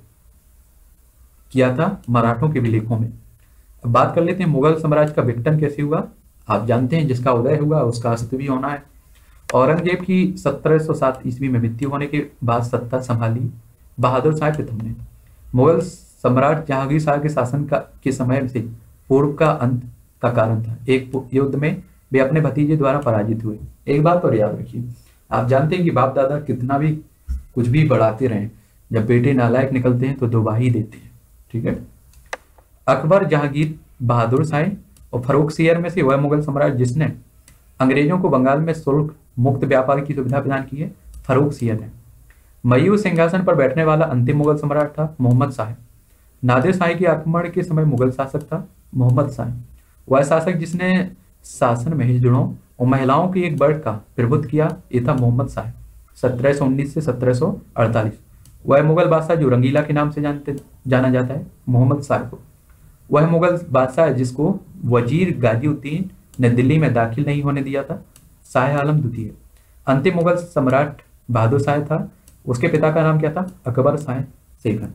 किया था मराठों के विलेखों में। अब बात कर लेते हैं मुगल साम्राज्य का विघटन कैसे हुआ। आप जानते हैं जिसका उदय हुआ उसका अस्त भी होना है। औरंगजेब की 1707 ईस्वी में मृत्यु होने के बाद सत्ता संभाली बहादुर शाह प्रथम ने। मुगल सम्राट जहांगीर शाह के शासन के समय से पूर्व का अंत का कारण था। एक युद्ध में वे अपने भतीजे द्वारा पराजित हुए। एक बात और याद रखिए, आप जानते हैं कि बाप दादा कितना भी कुछ भी बढ़ाते रहे, जब बेटे नालायक निकलते हैं तो दुबाही देते हैं। ठीक है। अकबर, जहांगीर, बहादुर शाह और फर्रुख सियर में से वह मुगल सम्राट जिसने अंग्रेजों को बंगाल में शुल्क मुक्त व्यापार की सुविधा प्रदान की है फर्रुख सियर है। मयूर सिंहासन पर बैठने वाला अंतिम मुगल सम्राट था मोहम्मद शाह। नादिर शाह के आक्रमण के समय मुगल शासक था मोहम्मद शाह। वह शासक जिसने शासन में हिजड़ों और महिलाओं के एक वर्ग का प्रभुत्व किया, ये था मोहम्मद शाह 1719 से 1748। वह मुगल बादशाह जो रंगीला के नाम से जाना जाता है मोहम्मद शाह को। वह मुगल बादशाह जिसको वजीर गाजीउद्दीन ने दिल्ली में दाखिल नहीं होने दिया था, शाह आलम द्वितीय। अंतिम मुगल सम्राट बहादुर शाह था। उसके पिता का नाम क्या था? अकबर शाह सेकंड।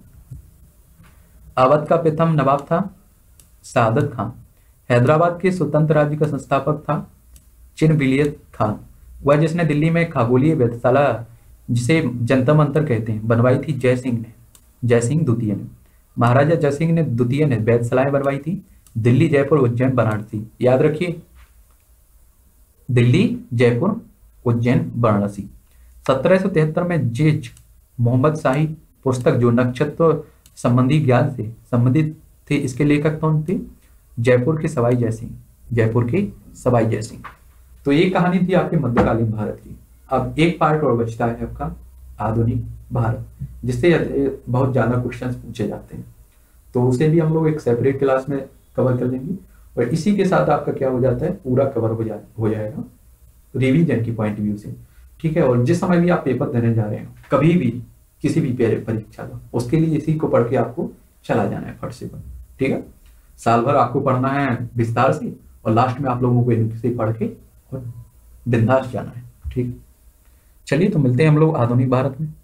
अवध का प्रथम नवाब था सादत खान। हैदराबाद के स्वतंत्र राज्य का संस्थापक था चिनविलियत खान। वह जिसने दिल्ली में खगोलीय वेधशाला जिसे जंतर मंतर कहते हैं बनवाई थी जय सिंह द्वितीय ने। महाराजा जय सिंह ने द्वितीय ने वेधशालाएं बनवाई थी दिल्ली, जयपुर, उज्जैन, वाराणसी। याद रखिए, दिल्ली, जयपुर, उज्जैन, वाराणसी। 1773 में जेज मोहम्मद शाही पुस्तक जो नक्षत्र संबंधी ज्ञान से संबंधित थे, इसके लेखक कौन थे? जयपुर के सवाई जय सिंह। तो ये कहानी थी आपके मध्यकालीन भारत की। अब एक पार्ट और बचता है आपका आधुनिक भारत, जिससे बहुत ज्यादा क्वेश्चंस पूछे जाते हैं, तो उसे भी हम लोग एक सेपरेट क्लास में कवर कर लेंगे। और इसी के साथ आपका क्या हो जाता है, पूरा कवर हो जाएगा रिवीजन की पॉइंट व्यू से। ठीक है। और जिस समय भी आप पेपर देने जा रहे हो, कभी भी किसी भी परीक्षा का, उसके लिए इसी को पढ़ के आपको चला जाना है फट से फट। ठीक है। साल भर आपको पढ़ना है विस्तार से और लास्ट में आप लोगों को इनसे पढ़ के और बिंदास जाना है। ठीक। चलिए, तो मिलते हैं हम लोग आधुनिक भारत में।